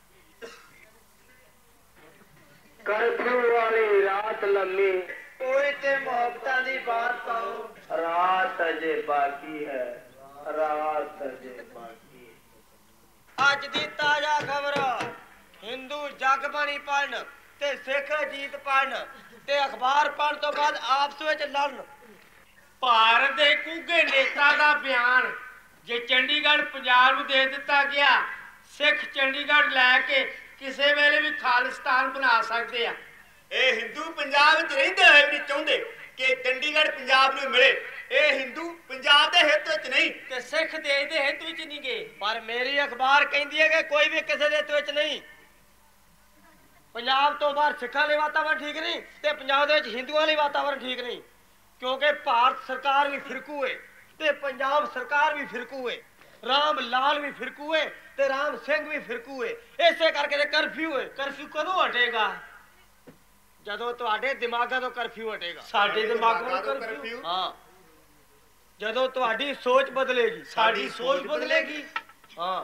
कर्फ्यू वाली रात लम्मी, कोई ते मोहब्बतां दी बात पाओ। रात अजे बाकी है, रात अजे बाकी है। अज दी ताजा खबर, हिंदू जगबाणी पढ़न ते सिख अजीत पढ़न ते अखबार पढ़न तो बाद आपस विच लड़न। भारत दे कूगे नेता दा बयान जे चंडीगढ़ पंजाब नूं दे दिता गया, सिख चंडीगढ़ लैके किसी वेले भी खालिस्तान बना सकते हैं। ये हिंदू पंजाब विच रहिंदे होए भी चाहुंदे कि चंडीगढ़ पंजाब नूं मिले। ये हिंदू पंजाब दे हित विच नहीं ते सिख देश दे हित विच नहीं गए। पर मेरी अखबार कहंदी है कि कोई भी किसी दे हित विच नहीं। पंजाब तो बाहर सिखां लई वातावरण ठीक नहीं ते पंजाब दे विच हिंदुआं लई वातावरण ठीक नहीं, क्योंकि भारत सरकार भी फिरकू है ते पंजाब सरकार भी फिरकू है। राम लाल भी फिरकू है ते राम सिंह भी फिरकू है। इसे करके ते कर्फ्यू है। कर्फ्यू कदों हटेगा? जदों तुहाडे दिमागां तो कर्फ्यू हटेगा। साडे दिमागां तो कर्फ्यू, हाँ, जदों तुहाडी सोच बदलेगी, साडी सोच बदलेगी। हाँ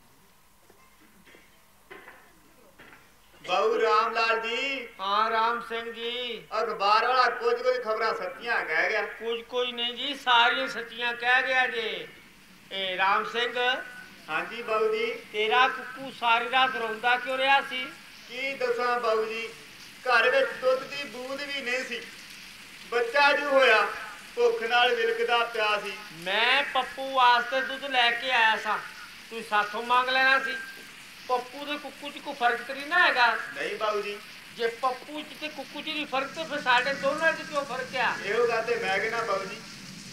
बाबू रामलाल जी। हाँ राम सिंह जी। अखबार वाला कुछ कुछ खबरां सच्चियां कह गया। कुछ कुछ नहीं जी, सारियां सच्चियां कह गया जे। ए राम सिंह। हाँ जी बाबू जी। तेरा कुक्कू सारी रात रोंदा क्यों रहा सी? की दसां बाबू जी, घर विच दुध दी बूंद भी नहीं सी। बच्चा जो होया भुख नाल विलकदा पिया सी। मैं पप्पू वास्ते दुध लैके आया सा, तू साथों मांग लेना सी। पप्पू दे कुक्कू च कोई फर्क तो नहीं ना हैगा? नहीं बाबू जी। जे पप्पू च ते कुक्कू च नहीं फर्क, तो फिर साडे दोनों च क्यों फर्क है? एहो गल ते मैं कहना बाबू जी।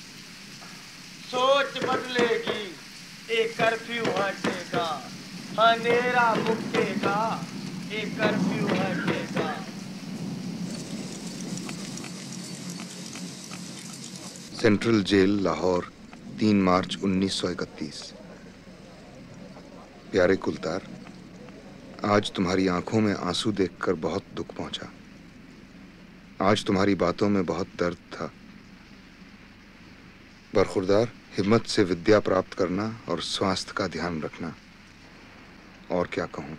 सोच बदलेगी, एक कर्फ्यू हटेगा, अंधेरा मुक्केगा, एक कर्फ्यू हटेगा। सेंट्रल जेल लाहौर, तीन मार्च उन्नीस सौ इकतीस। प्यारे कुलतार, आज तुम्हारी आंखों में आंसू देखकर बहुत दुख पहुंचा। आज तुम्हारी बातों में बहुत दर्द था। बरखुरदार, हिम्मत से विद्या प्राप्त करना और स्वास्थ्य का ध्यान रखना। और क्या कहूं?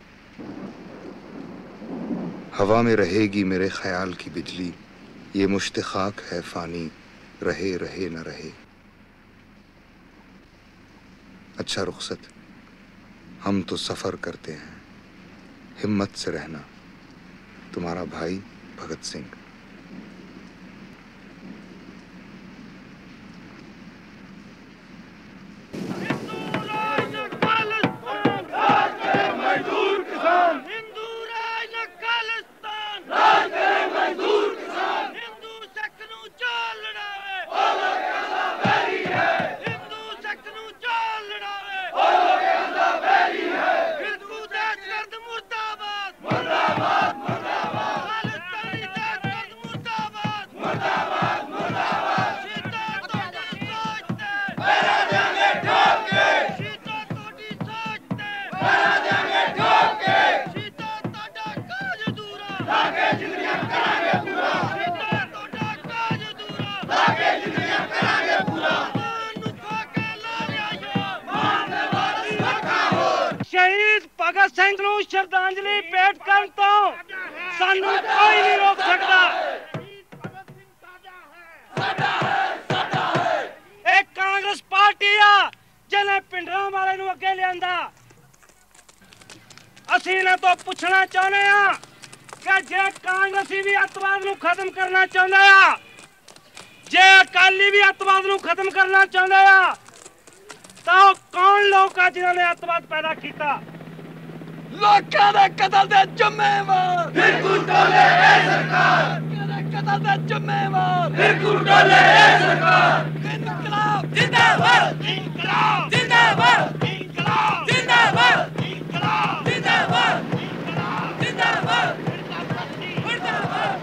हवा में रहेगी मेरे ख्याल की बिजली, ये मुश्त खाक है फानी, रहे रहे न रहे। अच्छा रुखसत, हम तो सफर करते हैं, हिम्मत से रहना। तुम्हारा भाई भगत सिंह। मुर्दाबाद मुर्दाबाद मुर्दाबाद, खालिस्तानी दहशत ਸਿੰਘ ਨੂੰ ਸ਼ਰਧਾਂਜਲੀ ਭੇਟ ਕਰਨ ਤੋਂ ਸਾਨੂੰ ਕੋਈ ਨਹੀਂ ਰੋਕ ਸਕਦਾ। ਇਹ ਕਾਂਗਰਸ ਪਾਰਟੀ ਆ ਜਿਹਨੇ ਪਿੰਡਰਾਂ ਵਾਲੇ ਨੂੰ ਅੱਗੇ ਲਿਆਂਦਾ। ਅਸੀਂ ਇਹਨਾਂ ਤੋਂ ਪੁੱਛਣਾ ਚਾਹੁੰਦੇ ਆ ਕਿ ਜੇ ਕਾਂਗਰਸੀ ਵੀ ਅੱਤਵਾਦ ਨੂੰ ਖਤਮ ਕਰਨਾ ਚਾਹੁੰਦਾ ਆ, ਜੇ ਅਕਾਲੀ ਵੀ ਅੱਤਵਾਦ ਨੂੰ ਖਤਮ ਕਰਨਾ ਚਾਹੁੰਦਾ ਆ, ਤਾਂ ਉਹ ਕੌਣ ਲੋਕ ਆ ਜਿਨ੍ਹਾਂ ਨੇ ਅੱਤਵਾਦ ਪੈਦਾ ਕੀਤਾ? ਲੋਕਾਂ ਦੇ ਕਤਲ ਦੇ ਜ਼ਿੰਮੇਵਾਰ ਫਿਰਕੂ ਟੋਲੇ ਇਹ ਸਰਕਾਰ। ਲੋਕਾਂ ਦੇ ਕਤਲ ਦੇ ਜ਼ਿੰਮੇਵਾਰ ਫਿਰਕੂ ਟੋਲੇ ਇਹ ਸਰਕਾਰ। ਇਨਕਲਾਬ ਜਿੰਦਾਬਾਦ, ਇਨਕਲਾਬ ਜਿੰਦਾਬਾਦ, ਇਨਕਲਾਬ ਜਿੰਦਾਬਾਦ, ਇਨਕਲਾਬ ਜਿੰਦਾਬਾਦ, ਇਨਕਲਾਬ ਜਿੰਦਾਬਾਦ, ਮੁਰਦਾਬਾਦ।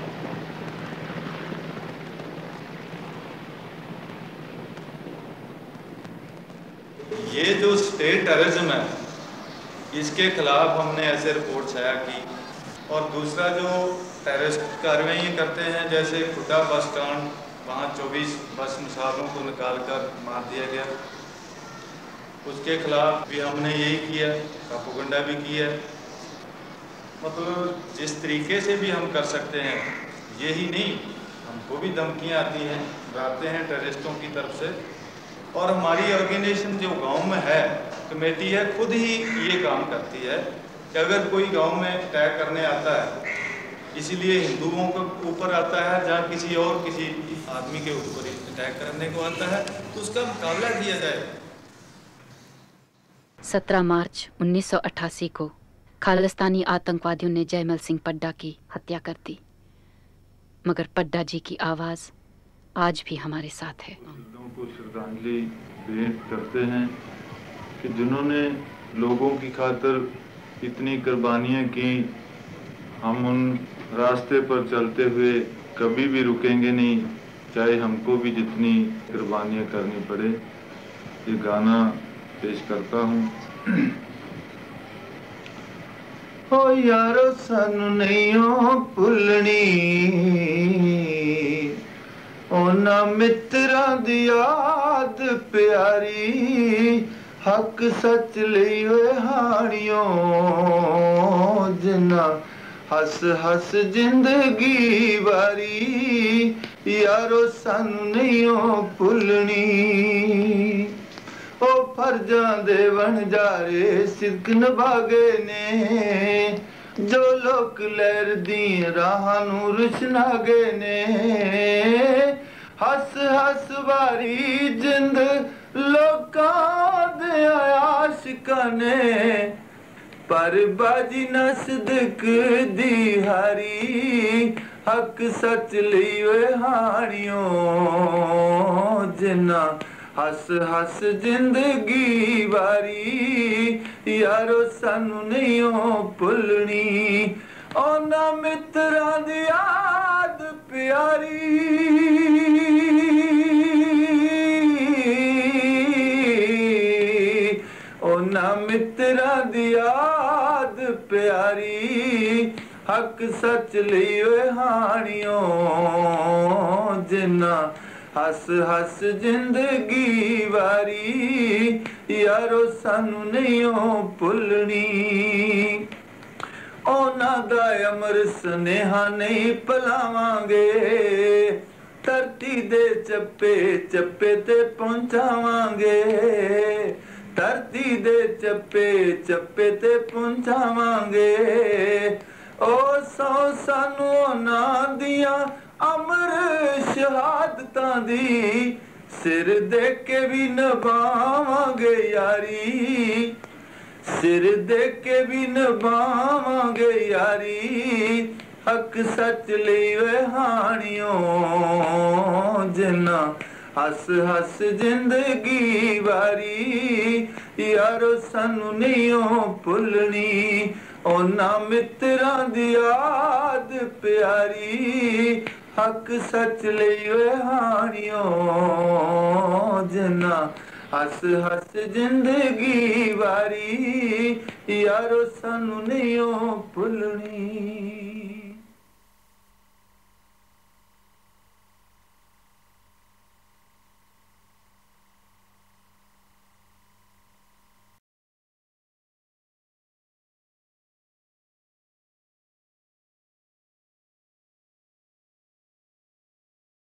ये जो स्टेट टेररिज्म है, इसके खिलाफ हमने ऐसे रिपोर्ट छाया की। और दूसरा जो टेररिस्ट कार्रवाई करते हैं, जैसे खुदा बस स्टैंड, वहाँ चौबीस बस मुसाफिरों को निकाल कर मार दिया गया, उसके खिलाफ भी हमने यही किया, प्रोपेगेंडा भी किया। मतलब जिस तरीके से भी हम कर सकते हैं, यही नहीं, हमको भी धमकियाँ आती हैं, आते हैं टेररिस्टों की तरफ से। और हमारी ऑर्गेनाइजेशन जो गांव में है, कमेटी है, खुद ही ये काम करती है कि अगर कोई गांव में अटैक करने आता है, इसीलिए हिंदुओं के ऊपर आता है, जहाँ किसी और किसी आदमी के ऊपर अटैक करने को आता है, तो उसका मुकाबला किया जाए। सत्रह मार्च उन्नीस सौ अट्ठासी को खालिस्तानी आतंकवादियों ने जयमल सिंह पड्डा की हत्या कर दी, मगर पड्डा जी की आवाज़ आज भी हमारे साथ है। को श्रद्धांजलि भेंट करते हैं कि जिन्होंने लोगों की खातिर इतनी कुर्बानियाँ की। हम उन रास्ते पर चलते हुए कभी भी रुकेंगे नहीं, चाहे हमको भी जितनी कुर्बानियाँ करनी पड़े। ये गाना पेश करता हूँ। ओ यारो सानू नहीं हो भुलनी, ओना मित्रा दी याद प्यारी, हक सच लई होए हानियों, जिन्ना हस हस जिंदगी वारी, यारो सानू नहीं हो भुलनी। ओ फर्जां दे वणजारे सिद्क निभागे ने, जो लोक लहर दी राह नू रुशनागे ने, हस हस वारी जिंद लोकां दे आशिकां ने, पर बाजी ना सिदक दी हारी, हक सच लई होए हानियों, जिन्ना हस हस जिंदगी वारी, यारो सानू नहीं हो भुलनी। ओना मित्रा दी याद प्यारी, ओना मित्रा दी याद प्यारी, हक सच लई होए हानियों, जिन्ना हस हस जिंदगी वारी, यारो सानू नहीं हो भुलनी। ओना दा अमर स्नेहा नहीं भुलावांगे, धरती दे चप्पे चप्पे ते पहुंचावांगे, धरती दे चप्पे चप्पे ते पहुंचावांगे। ओ सौ सानू ओना दियां अमर शहादतां दी, सिर दे के भी निभावांगे यारी, सिर दे के भी निभावांगे यारी, हक सच लई होए हानियों, जिन्ना हस हस जिंदगी वारी, यारो सानू नहीं हो भुलनी। ओना मित्रा दी याद प्यारी, हक सच लई होए हानियों, जिन्ना हस हस जिंदगी वारी, यारो सानू नहीं हो भुलनी।